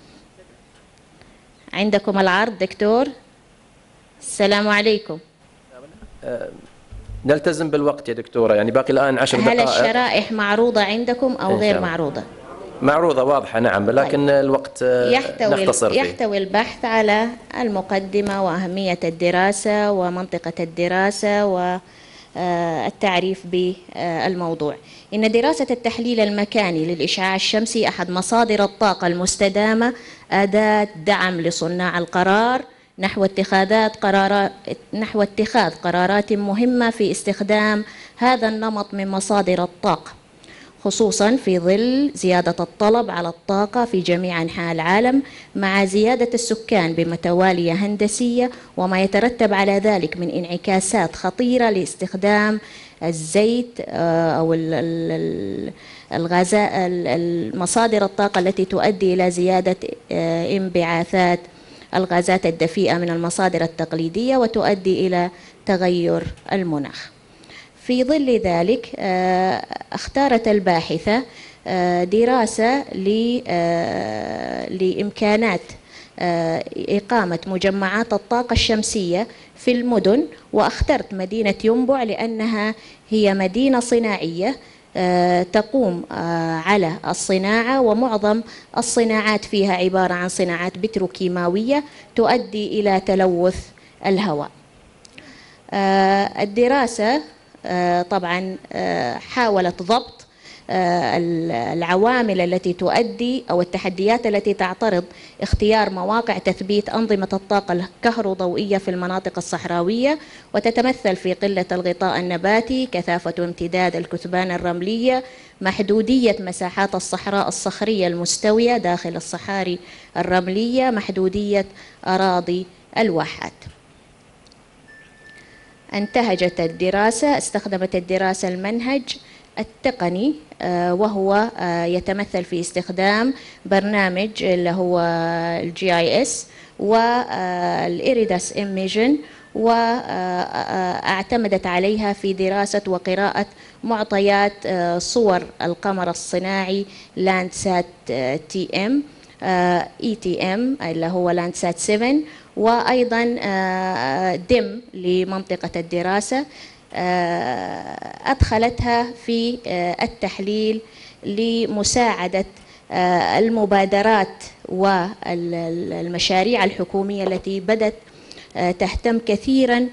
عندكم العرض دكتور؟ السلام عليكم. آه نلتزم بالوقت يا دكتورة، يعني باقي الآن عشر دقائق. هل الشرائح معروضة عندكم أو غير معروضة؟ معروضة واضحة نعم، لكن طيب. الوقت يحتوي نختصر فيه. يحتوي البحث على المقدمة وأهمية الدراسة ومنطقة الدراسة والتعريف بالموضوع. إن دراسة التحليل المكاني للإشعاع الشمسي أحد مصادر الطاقة المستدامة، أداة دعم لصناع القرار نحو اتخاذات قرارات نحو اتخاذ قرارات مهمة في استخدام هذا النمط من مصادر الطاقة، خصوصا في ظل زيادة الطلب على الطاقة في جميع أنحاء العالم مع زيادة السكان بمتوالية هندسية، وما يترتب على ذلك من انعكاسات خطيرة لاستخدام الزيت أو الغازات، المصادر الطاقة التي تؤدي إلى زيادة انبعاثات الغازات الدفيئة من المصادر التقليدية وتؤدي إلى تغير المناخ. في ظل ذلك اختارت الباحثة دراسة لإمكانات إقامة مجمعات الطاقة الشمسية في المدن، واخترت مدينة ينبع لأنها هي مدينة صناعية تقوم على الصناعة، ومعظم الصناعات فيها عبارة عن صناعات بتروكيماوية تؤدي إلى تلوث الهواء. الدراسة طبعا حاولت ضبط العوامل التي تؤدي أو التحديات التي تعترض اختيار مواقع تثبيت أنظمة الطاقة الكهروضوئية في المناطق الصحراوية، وتتمثل في قلة الغطاء النباتي، كثافة وامتداد الكثبان الرملية، محدودية مساحات الصحراء الصخرية المستوية داخل الصحاري الرملية، محدودية أراضي الواحات. انتهجت الدراسة استخدمت الدراسة المنهج التقني، وهو يتمثل في استخدام برنامج اللي هو الجي اي اس والإيريداس إيميجن، واعتمدت عليها في دراسة وقراءة معطيات صور القمر الصناعي لاندسات تي ام اي تي ام اللي هو لاندسات سبعة، وأيضا دم لمنطقة الدراسة أدخلتها في التحليل لمساعدة المبادرات والمشاريع الحكومية التي بدت تهتم كثيرا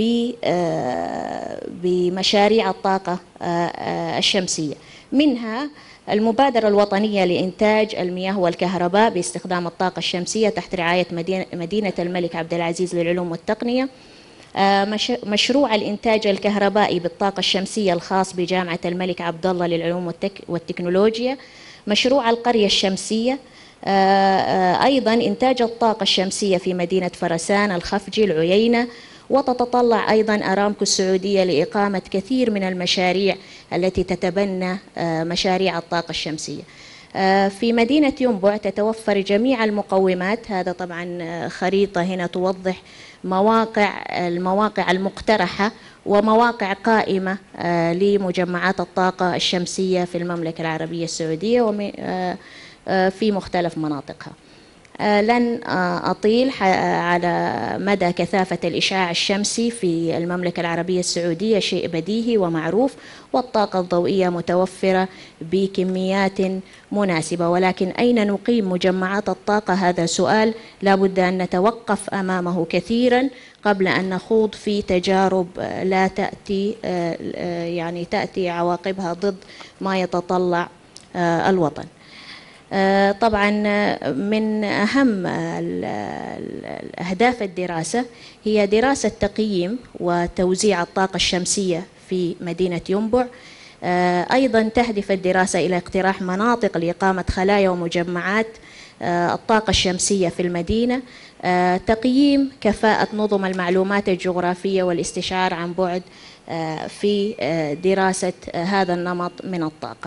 بمشاريع الطاقة الشمسية، منها المبادرة الوطنية لإنتاج المياه والكهرباء باستخدام الطاقة الشمسية تحت رعاية مدينة الملك عبد العزيز للعلوم والتقنية، مشروع الإنتاج الكهربائي بالطاقة الشمسية الخاص بجامعة الملك عبد الله للعلوم والتكنولوجيا، مشروع القرية الشمسية، أيضا إنتاج الطاقة الشمسية في مدينة فرسان، الخفجي، العيينة. وتتطلع أيضا أرامكو السعودية لإقامة كثير من المشاريع التي تتبنى مشاريع الطاقة الشمسية. في مدينة ينبع تتوفر جميع المقومات، هذا طبعا خريطة هنا توضح مواقع المواقع المقترحة ومواقع قائمة لمجمعات الطاقة الشمسية في المملكة العربية السعودية وفي مختلف مناطقها. لن أطيل على مدى كثافة الإشعاع الشمسي في المملكة العربية السعودية، شيء بديهي ومعروف، والطاقة الضوئية متوفرة بكميات مناسبة، ولكن أين نقيم مجمعات الطاقة؟ هذا سؤال لا بد أن نتوقف أمامه كثيرا قبل أن نخوض في تجارب لا تأتي يعني تأتي عواقبها ضد ما يتطلع الوطن. طبعا من أهم أهداف الدراسة هي دراسة تقييم وتوزيع الطاقة الشمسية في مدينة ينبع. أيضا تهدف الدراسة إلى اقتراح مناطق لإقامة خلايا ومجمعات الطاقة الشمسية في المدينة، تقييم كفاءة نظم المعلومات الجغرافية والاستشعار عن بعد في دراسة هذا النمط من الطاقة.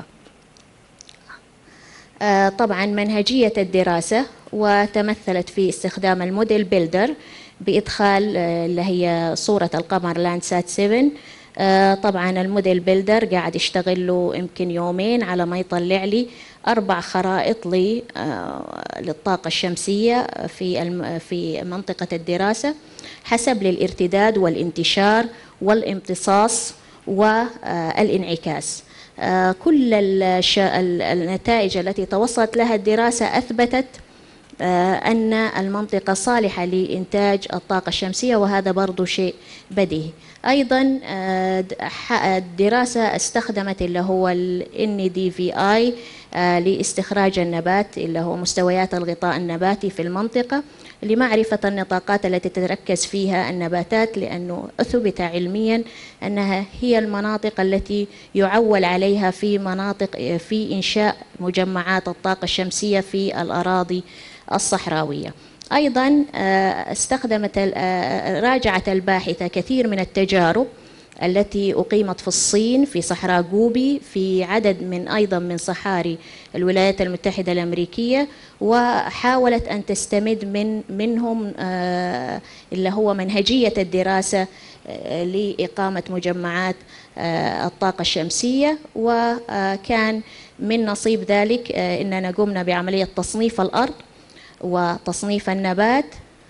طبعا منهجية الدراسة وتمثلت في استخدام الموديل بيلدر بإدخال اللي هي صورة القمر لاندسات سبعة. طبعا الموديل بيلدر قاعد يشتغل له يمكن يومين على ما يطلع لي أربع خرائط للطاقة الشمسية في في منطقة الدراسة حسب للارتداد والانتشار والامتصاص والانعكاس. كل النتائج التي توصلت لها الدراسة أثبتت أن المنطقة صالحة لإنتاج الطاقة الشمسية، وهذا برضو شيء بديهي. أيضا الدراسة استخدمت اللي هو ال إن دي في آي لاستخراج النبات اللي هو مستويات الغطاء النباتي في المنطقة لمعرفة النطاقات التي تتركز فيها النباتات، لأنه أثبت علميا أنها هي المناطق التي يعول عليها في مناطق في إنشاء مجمعات الطاقة الشمسية في الأراضي الصحراوية. أيضا استخدمت راجعت الباحثة كثير من التجارب التي أقيمت في الصين، في صحراء جوبي، في عدد من أيضا من صحاري الولايات المتحدة الأمريكية، وحاولت أن تستمد من منهم اللي هو منهجية الدراسة لإقامة مجمعات الطاقة الشمسية، وكان من نصيب ذلك أننا قمنا بعملية تصنيف الأرض وتصنيف النبات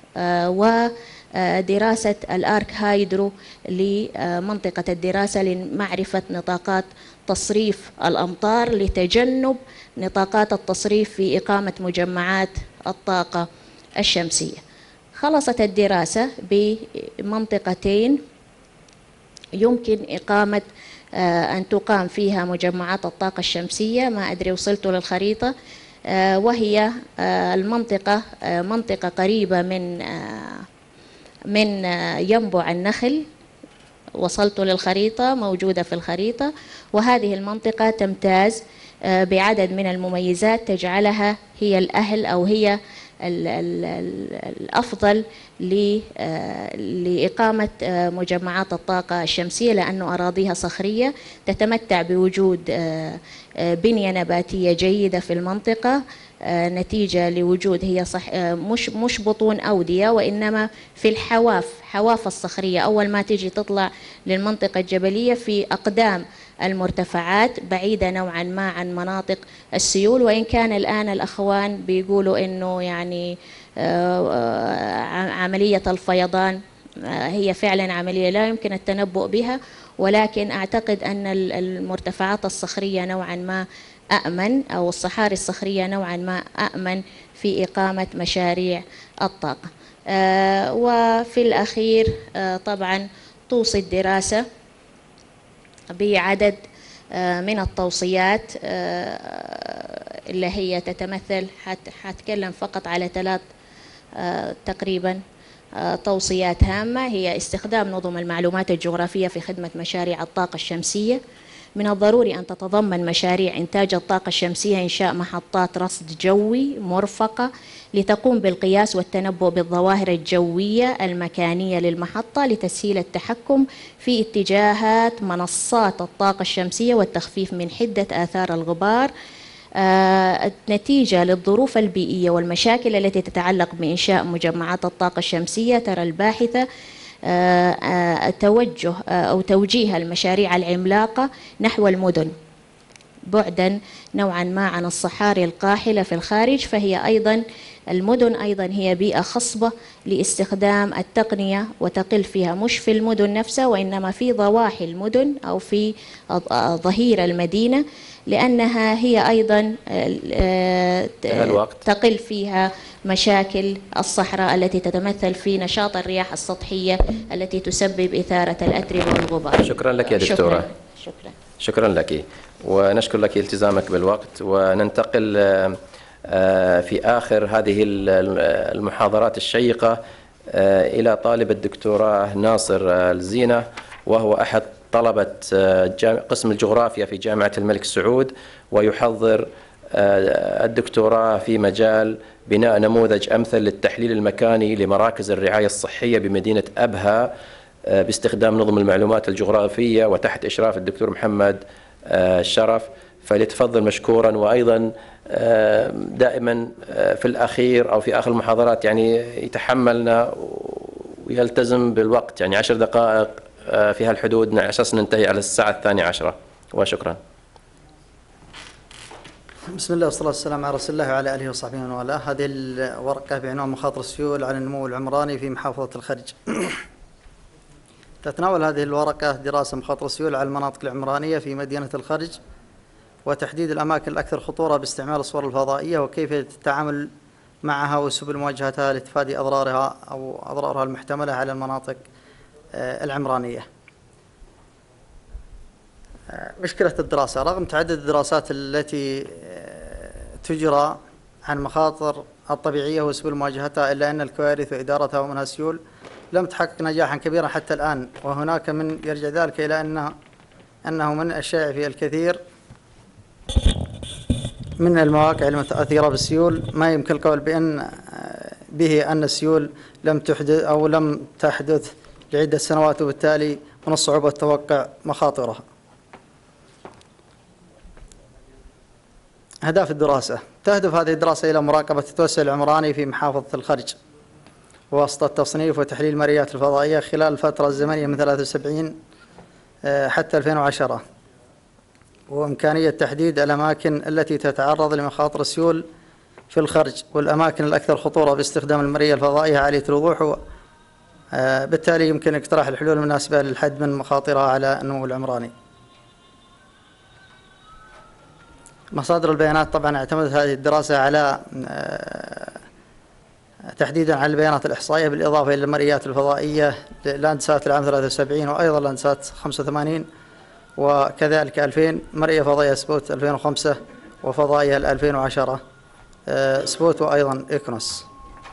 ودراسة الأرك هايدرو لمنطقة الدراسة لمعرفة نطاقات تصريف الأمطار لتجنب نطاقات التصريف في إقامة مجمعات الطاقة الشمسية. خلصت الدراسة بمنطقتين يمكن إقامة أن تقام فيها مجمعات الطاقة الشمسية، ما أدري وصلت للخريطة، وهي المنطقة منطقة قريبة من من ينبع النخل، وصلت للخريطة موجودة في الخريطة، وهذه المنطقة تمتاز بعدد من المميزات تجعلها هي الأهل أو هي الأفضل لإقامة مجمعات الطاقة الشمسية، لأنه أراضيها صخرية تتمتع بوجود بنية نباتية جيدة في المنطقة نتيجة لوجود هي صح مش مش بطون أودية، وإنما في الحواف حواف الصخرية. أول ما تيجي تطلع للمنطقة الجبلية في أقدام المرتفعات بعيدة نوعا ما عن مناطق السيول، وإن كان الآن الأخوان بيقولوا إنه يعني عملية الفيضان هي فعلا عملية لا يمكن التنبؤ بها، ولكن أعتقد أن المرتفعات الصخرية نوعا ما أأمن، أو الصحاري الصخرية نوعا ما أأمن في إقامة مشاريع الطاقة. وفي الأخير طبعا توصي الدراسة بعدد من التوصيات اللي هي تتمثل، حتكلم فقط على ثلاث تقريبا توصيات هامة. هي استخدام نظم المعلومات الجغرافية في خدمة مشاريع الطاقة الشمسية. من الضروري أن تتضمن مشاريع إنتاج الطاقة الشمسية إنشاء محطات رصد جوي مرفقة لتقوم بالقياس والتنبؤ بالظواهر الجوية المكانية للمحطة لتسهيل التحكم في اتجاهات منصات الطاقة الشمسية والتخفيف من حدة آثار الغبار آه نتيجة للظروف البيئية والمشاكل التي تتعلق بإنشاء مجمعات الطاقة الشمسية. ترى الباحثة آه آه توجه أو توجيه المشاريع العملاقة نحو المدن بعدا نوعا ما عن الصحاري القاحلة في الخارج، فهي أيضا المدن أيضا هي بيئة خصبة لاستخدام التقنية، وتقل فيها مش في المدن نفسها وإنما في ضواحي المدن أو في ظهير المدينة، لأنها هي أيضا تقل فيها مشاكل الصحراء التي تتمثل في نشاط الرياح السطحية التي تسبب إثارة الأتربة والغبار. شكرا لك يا دكتورة. شكرا, شكرا. شكرا لك، ونشكر لك التزامك بالوقت. وننتقل في آخر هذه المحاضرات الشيقة إلى طالب الدكتوراه ناصر الزينة، وهو أحد طلبة قسم الجغرافيا في جامعة الملك سعود، ويحضر الدكتوراه في مجال بناء نموذج أمثل للتحليل المكاني لمراكز الرعاية الصحية بمدينة أبها باستخدام نظم المعلومات الجغرافية وتحت إشراف الدكتور محمد شرف. فليتفضل مشكورا. وأيضا دائما في الأخير أو في آخر المحاضرات يعني يتحملنا ويلتزم بالوقت، يعني عشر دقائق في هالحدود على أساس ننتهي على الساعة الثانية عشرة. وشكرا. بسم الله والصلاة والسلام على رسول الله وعلى آله وصحبه ومن والاه. هذه الورقة بعنوان مخاطر السيول على النمو العمراني في محافظة الخرج. تتناول هذه الورقة دراسة مخاطر السيول على المناطق العمرانية في مدينة الخرج، وتحديد الأماكن الأكثر خطورة باستعمال الصور الفضائية وكيفية التعامل معها وسبل مواجهتها لتفادي أضرارها أو أضرارها المحتملة على المناطق العمرانية. مشكلة الدراسة: رغم تعدد الدراسات التي تجرى عن مخاطر الطبيعية وسبل مواجهتها، إلا أن الكوارث وإدارتها ومنها السيول لم تحقق نجاحا كبيرا حتى الآن، وهناك من يرجع ذلك إلى أنه أنه من الشائع في الكثير من المواقع المتأثرة بالسيول ما يمكن القول بأن به أن السيول لم تحدث أو لم تحدث لعدة سنوات، وبالتالي من الصعوبة توقع مخاطرها. أهداف الدراسة: تهدف هذه الدراسة إلى مراقبة التوسع العمراني في محافظة الخرج بواسطة تصنيف وتحليل المرئيات الفضائية خلال الفترة الزمنية من ثلاثة وسبعين حتى ألفين وعشرة، وإمكانية تحديد الأماكن التي تتعرض لمخاطر السيول في الخرج والأماكن الأكثر خطورة باستخدام المرئية الفضائية عالية الوضوح. بالتالي يمكن اقتراح الحلول المناسبة للحد من مخاطرها على النمو العمراني. مصادر البيانات طبعا اعتمدت هذه الدراسة على تحديدا على البيانات الإحصائية بالإضافة إلى المرئيات الفضائية لاندسات العام ثلاثة وسبعين وأيضا لاندسات خمسة وثمانين وكذلك ألفين، مرئية فضائية سبوت ألفين وخمسة وفضائية ألفين وعشرة سبوت وأيضا إيكونوس.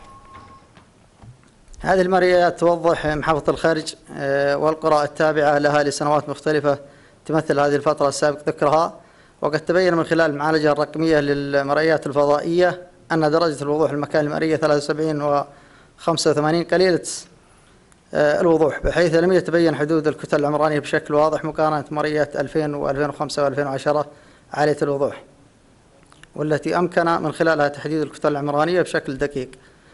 هذه المرئيات توضح محافظة الخرج والقرى التابعة لها لسنوات مختلفة تمثل هذه الفترة السابق ذكرها، وقد تبين من خلال المعالجة الرقمية للمرئيات الفضائية أن درجة الوضوح المكان المرئية ثلاثة وسبعين و خمسة وثمانين قليلة الوضوح، بحيث لم يتبين حدود الكتل العمرانية بشكل واضح مقارنة مرئيات ألفين وألفين وخمسة وألفين وعشرة عالية الوضوح، والتي أمكن من خلالها تحديد الكتل العمرانية بشكل دقيق.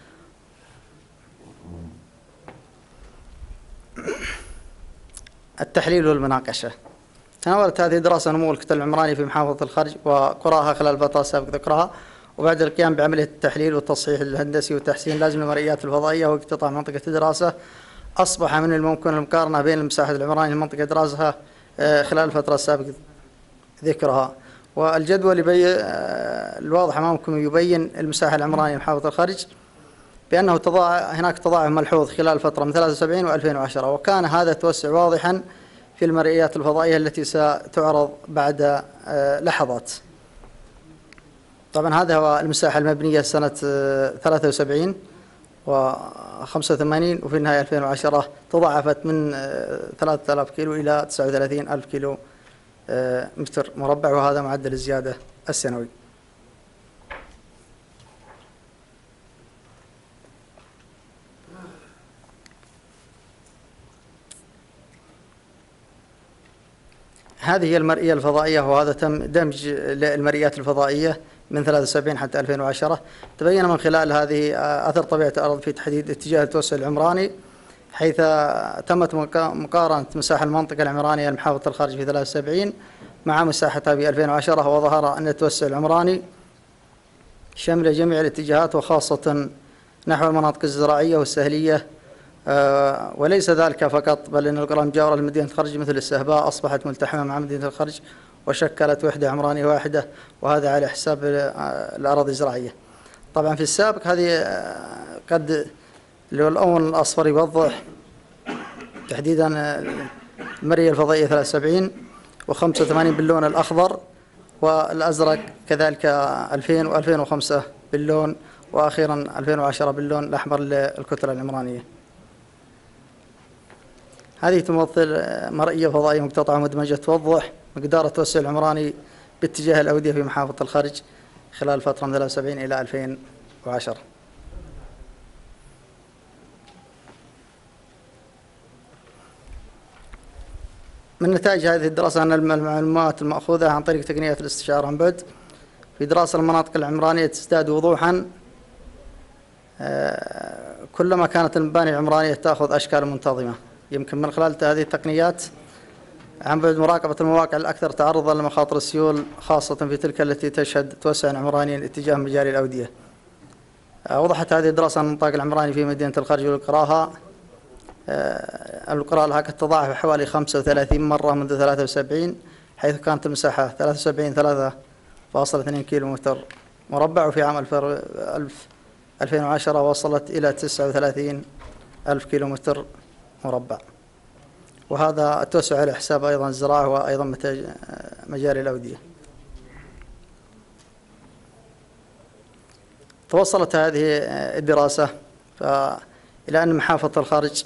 التحليل والمناقشة. تناولت هذه الدراسة نمو الكتل العمراني في محافظة الخرج وقراها خلال الفترة السابقة ذكرها، وبعد القيام بعملية التحليل والتصحيح الهندسي وتحسين لازم المرئيات الفضائية واقتطاع منطقة الدراسة، أصبح من الممكن المقارنة بين المساحة العمرانية لمنطقة دراسها خلال الفترة السابقة ذكرها. والجدول الواضح أمامكم يبين المساحة العمرانية لمحافظة الخرج بأنه تضاع هناك تضاعف ملحوظ خلال الفترة من ثلاثة وسبعين وألفين وعشرة، وكان هذا توسع واضحا في المرئيات الفضائية التي ستعرض بعد لحظات. طبعا هذا هو المساحة المبنية سنة ثلاثة وسبعين و خمسة وثمانين، وفي النهاية ألفين وعشرة تضاعفت من ثلاثة آلاف كيلو إلى تسعة وثلاثين ألف كيلو متر مربع، وهذا معدل الزيادة السنوي. هذه هي المرئية الفضائية، وهذا تم دمج المرئيات الفضائية من ثلاثة وسبعين حتى ألفين وعشرة. تبين من خلال هذه أثر طبيعة الأرض في تحديد اتجاه التوسع العمراني، حيث تمت مقارنة مساحة المنطقة العمرانية لمحافظة الخرج في ثلاثة وسبعين مع مساحتها في ألفين وعشرة، وظهر أن التوسع العمراني شمل جميع الاتجاهات وخاصة نحو المناطق الزراعية والسهلية، أه وليس ذلك فقط، بل أن القرى المجاورة لمدينة الخرج مثل السهباء أصبحت ملتحمة مع مدينة الخرج وشكلت وحدة عمرانية واحدة، وهذا على حساب الأراضي الزراعية. طبعا في السابق هذه قد اللون الأصفر يوضح تحديدا المرئية الفضائية ثلاثة وسبعين وخمسة وثمانين باللون الأخضر، والأزرق كذلك ألفين وألفين وخمسة باللون، وأخيرا ألفين وعشرة باللون الأحمر للكتلة العمرانية. هذه تمثل مرئية فضائية مقتطعة مدمجة توضح مقدار التوسع العمراني باتجاه الأودية في محافظة الخرج خلال الفترة من ثلاثة وسبعين إلى ألفين وعشرة. من نتائج هذه الدراسة أن المعلومات المأخوذة عن طريق تقنيات الاستشعار عن بعد في دراسة المناطق العمرانية تزداد وضوحا كلما كانت المباني العمرانية تأخذ أشكال منتظمة. يمكن من خلال هذه التقنيات عن بعد مراقبة المواقع الأكثر تعرضا لمخاطر السيول، خاصة في تلك التي تشهد توسعا عمرانيا اتجاه مجاري الأودية. وضحت هذه الدراسة أن النطاق العمراني في مدينة الخرج والقراها القرى لها قد تضاعف حوالي خمسة وثلاثين مرة منذ ثلاثة وسبعين، حيث كانت المساحة ثلاثة وسبعين ثلاثة فاصلة اثنين كيلو متر مربع، وفي عام ألفين وعشرة وصلت إلى تسعة وثلاثين ألف كيلو متر مربع، وهذا التوسع على حساب أيضا الزراعة وأيضا مجاري الأودية. توصلت هذه الدراسة إلى أن محافظة الخرج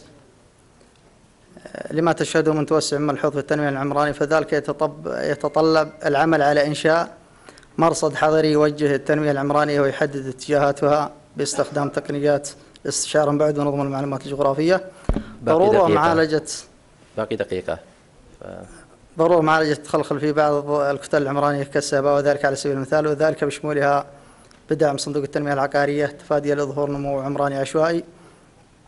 لما تشهده من توسع ملحوظ في التنمية العمراني، فذلك يتطلب العمل على إنشاء مرصد حضري يوجه التنمية العمرانية ويحدد اتجاهاتها باستخدام تقنيات الاستشعار عن بعد ونظم المعلومات الجغرافية. ضرورة معالجة باقي دقيقة ف... ضرورة معالجة خلخل في بعض الكتل العمرانية كالسهباء، وذلك على سبيل المثال، وذلك بشمولها بدعم صندوق التنمية العقارية تفاديا لظهور نمو عمراني عشوائي.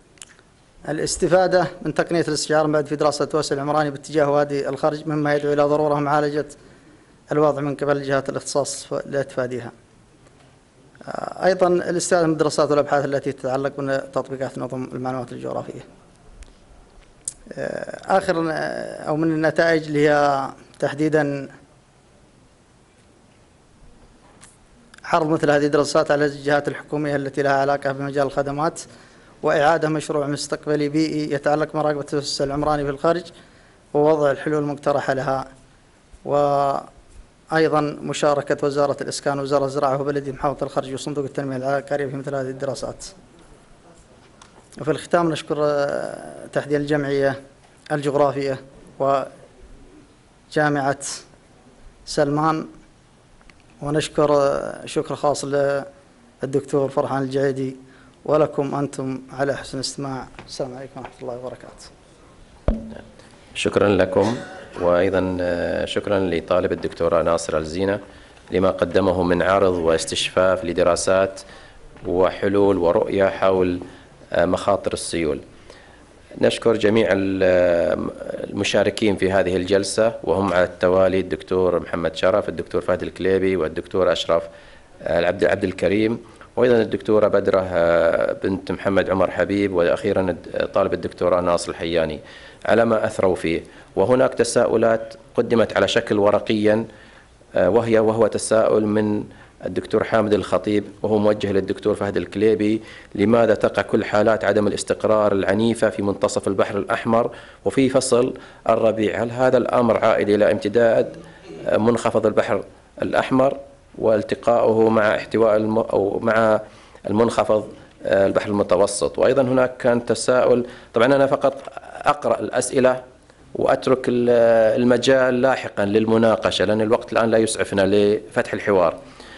الاستفادة من تقنية الاستشعار بعد في دراسة التوسع العمراني باتجاه وادي الخرج، مما يدعو إلى ضرورة معالجة الوضع من قبل جهات الاختصاص لتفاديها. أيضا الاستفادة من الدراسات والأبحاث التي تتعلق بتطبيقات نظم المعلومات الجغرافية. آخر أو من النتائج اللي هي تحديدا عرض مثل هذه الدراسات على الجهات الحكومية التي لها علاقة بمجال الخدمات، وإعادة مشروع مستقبلي بيئي يتعلق مراقبة التوسع العمراني في الخارج ووضع الحلول المقترحة لها، وأيضا مشاركة وزارة الإسكان ووزارة الزراعة وبلدية محافظة الخرج وصندوق التنمية العقارية في مثل هذه الدراسات. وفي الختام نشكر تحديدا الجمعية الجغرافية وجامعة سلمان، ونشكر شكر خاص للدكتور فرحان الجعيدي، ولكم أنتم على حسن الاستماع. السلام عليكم ورحمة الله وبركاته. شكرا لكم، وأيضا شكرا لطالب الدكتوراه ناصر الزينة لما قدمه من عرض واستشفاف لدراسات وحلول ورؤية حول مخاطر السيول. نشكر جميع المشاركين في هذه الجلسة، وهم على التوالي الدكتور محمد شرف، الدكتور فهد الكليبي، والدكتور أشرف العبد عبد الكريم، وأيضا الدكتورة بدرة بنت محمد عمر حبيب، وأخيرا طالب الدكتوراه ناصر الحياني على ما أثروا فيه. وهناك تساؤلات قدمت على شكل ورقيا، وهي وهو تساؤل من الدكتور حامد الخطيب وهو موجه للدكتور فهد الكليبي: لماذا تقع كل حالات عدم الاستقرار العنيفة في منتصف البحر الأحمر وفي فصل الربيع؟ هل هذا الأمر عائد إلى امتداد منخفض البحر الأحمر والتقاؤه مع احتواء الم... أو مع المنخفض البحر المتوسط؟ وأيضا هناك كان تساؤل، طبعا أنا فقط أقرأ الأسئلة وأترك المجال لاحقا للمناقشة لأن الوقت الآن لا يسعفنا لفتح الحوار.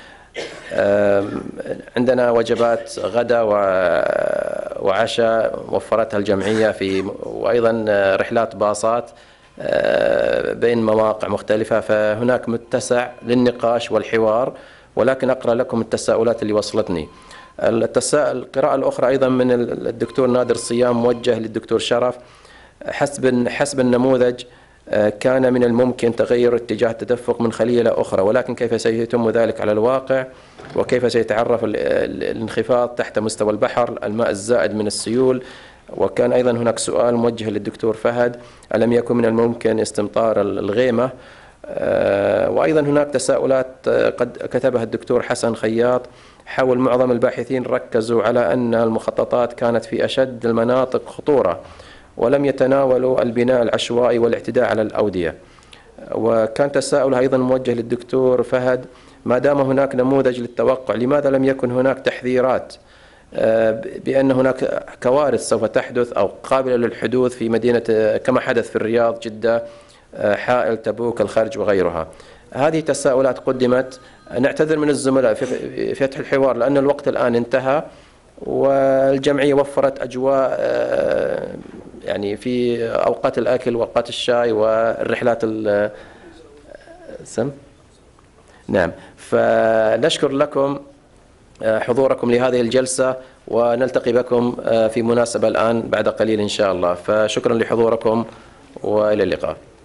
عندنا وجبات غدا وعشاء وفرتها الجمعية في، وأيضا رحلات باصات بين مواقع مختلفة، فهناك متسع للنقاش والحوار، ولكن أقرأ لكم التساؤلات اللي وصلتني. التساؤل القراءة الأخرى أيضا من الدكتور نادر صيام موجه للدكتور شرف: حسب حسب النموذج كان من الممكن تغير اتجاه التدفق من خلية إلى أخرى، ولكن كيف سيتم ذلك على الواقع؟ وكيف سيتعرف الانخفاض تحت مستوى البحر الماء الزائد من السيول؟ وكان أيضا هناك سؤال موجه للدكتور فهد: ألم يكن من الممكن استمطار الغيمة؟ وأيضا هناك تساؤلات قد كتبها الدكتور حسن خياط حول معظم الباحثين ركزوا على أن المخططات كانت في أشد المناطق خطورة ولم يتناولوا البناء العشوائي والاعتداء على الأودية. وكان تساؤل أيضا موجه للدكتور فهد: ما دام هناك نموذج للتوقع لماذا لم يكن هناك تحذيرات بأن هناك كوارث سوف تحدث أو قابلة للحدوث في مدينة كما حدث في الرياض، جدة، حائل، تبوك، الخرج وغيرها؟ هذه تساؤلات قدمت. نعتذر من الزملاء في فتح الحوار لأن الوقت الآن انتهى، والجمعية وفرت أجواء يعني في أوقات الأكل وأوقات الشاي والرحلات السم. نعم، فنشكر لكم حضوركم لهذه الجلسة، ونلتقي بكم في مناسبة الآن بعد قليل إن شاء الله. فشكرا لحضوركم وإلى اللقاء.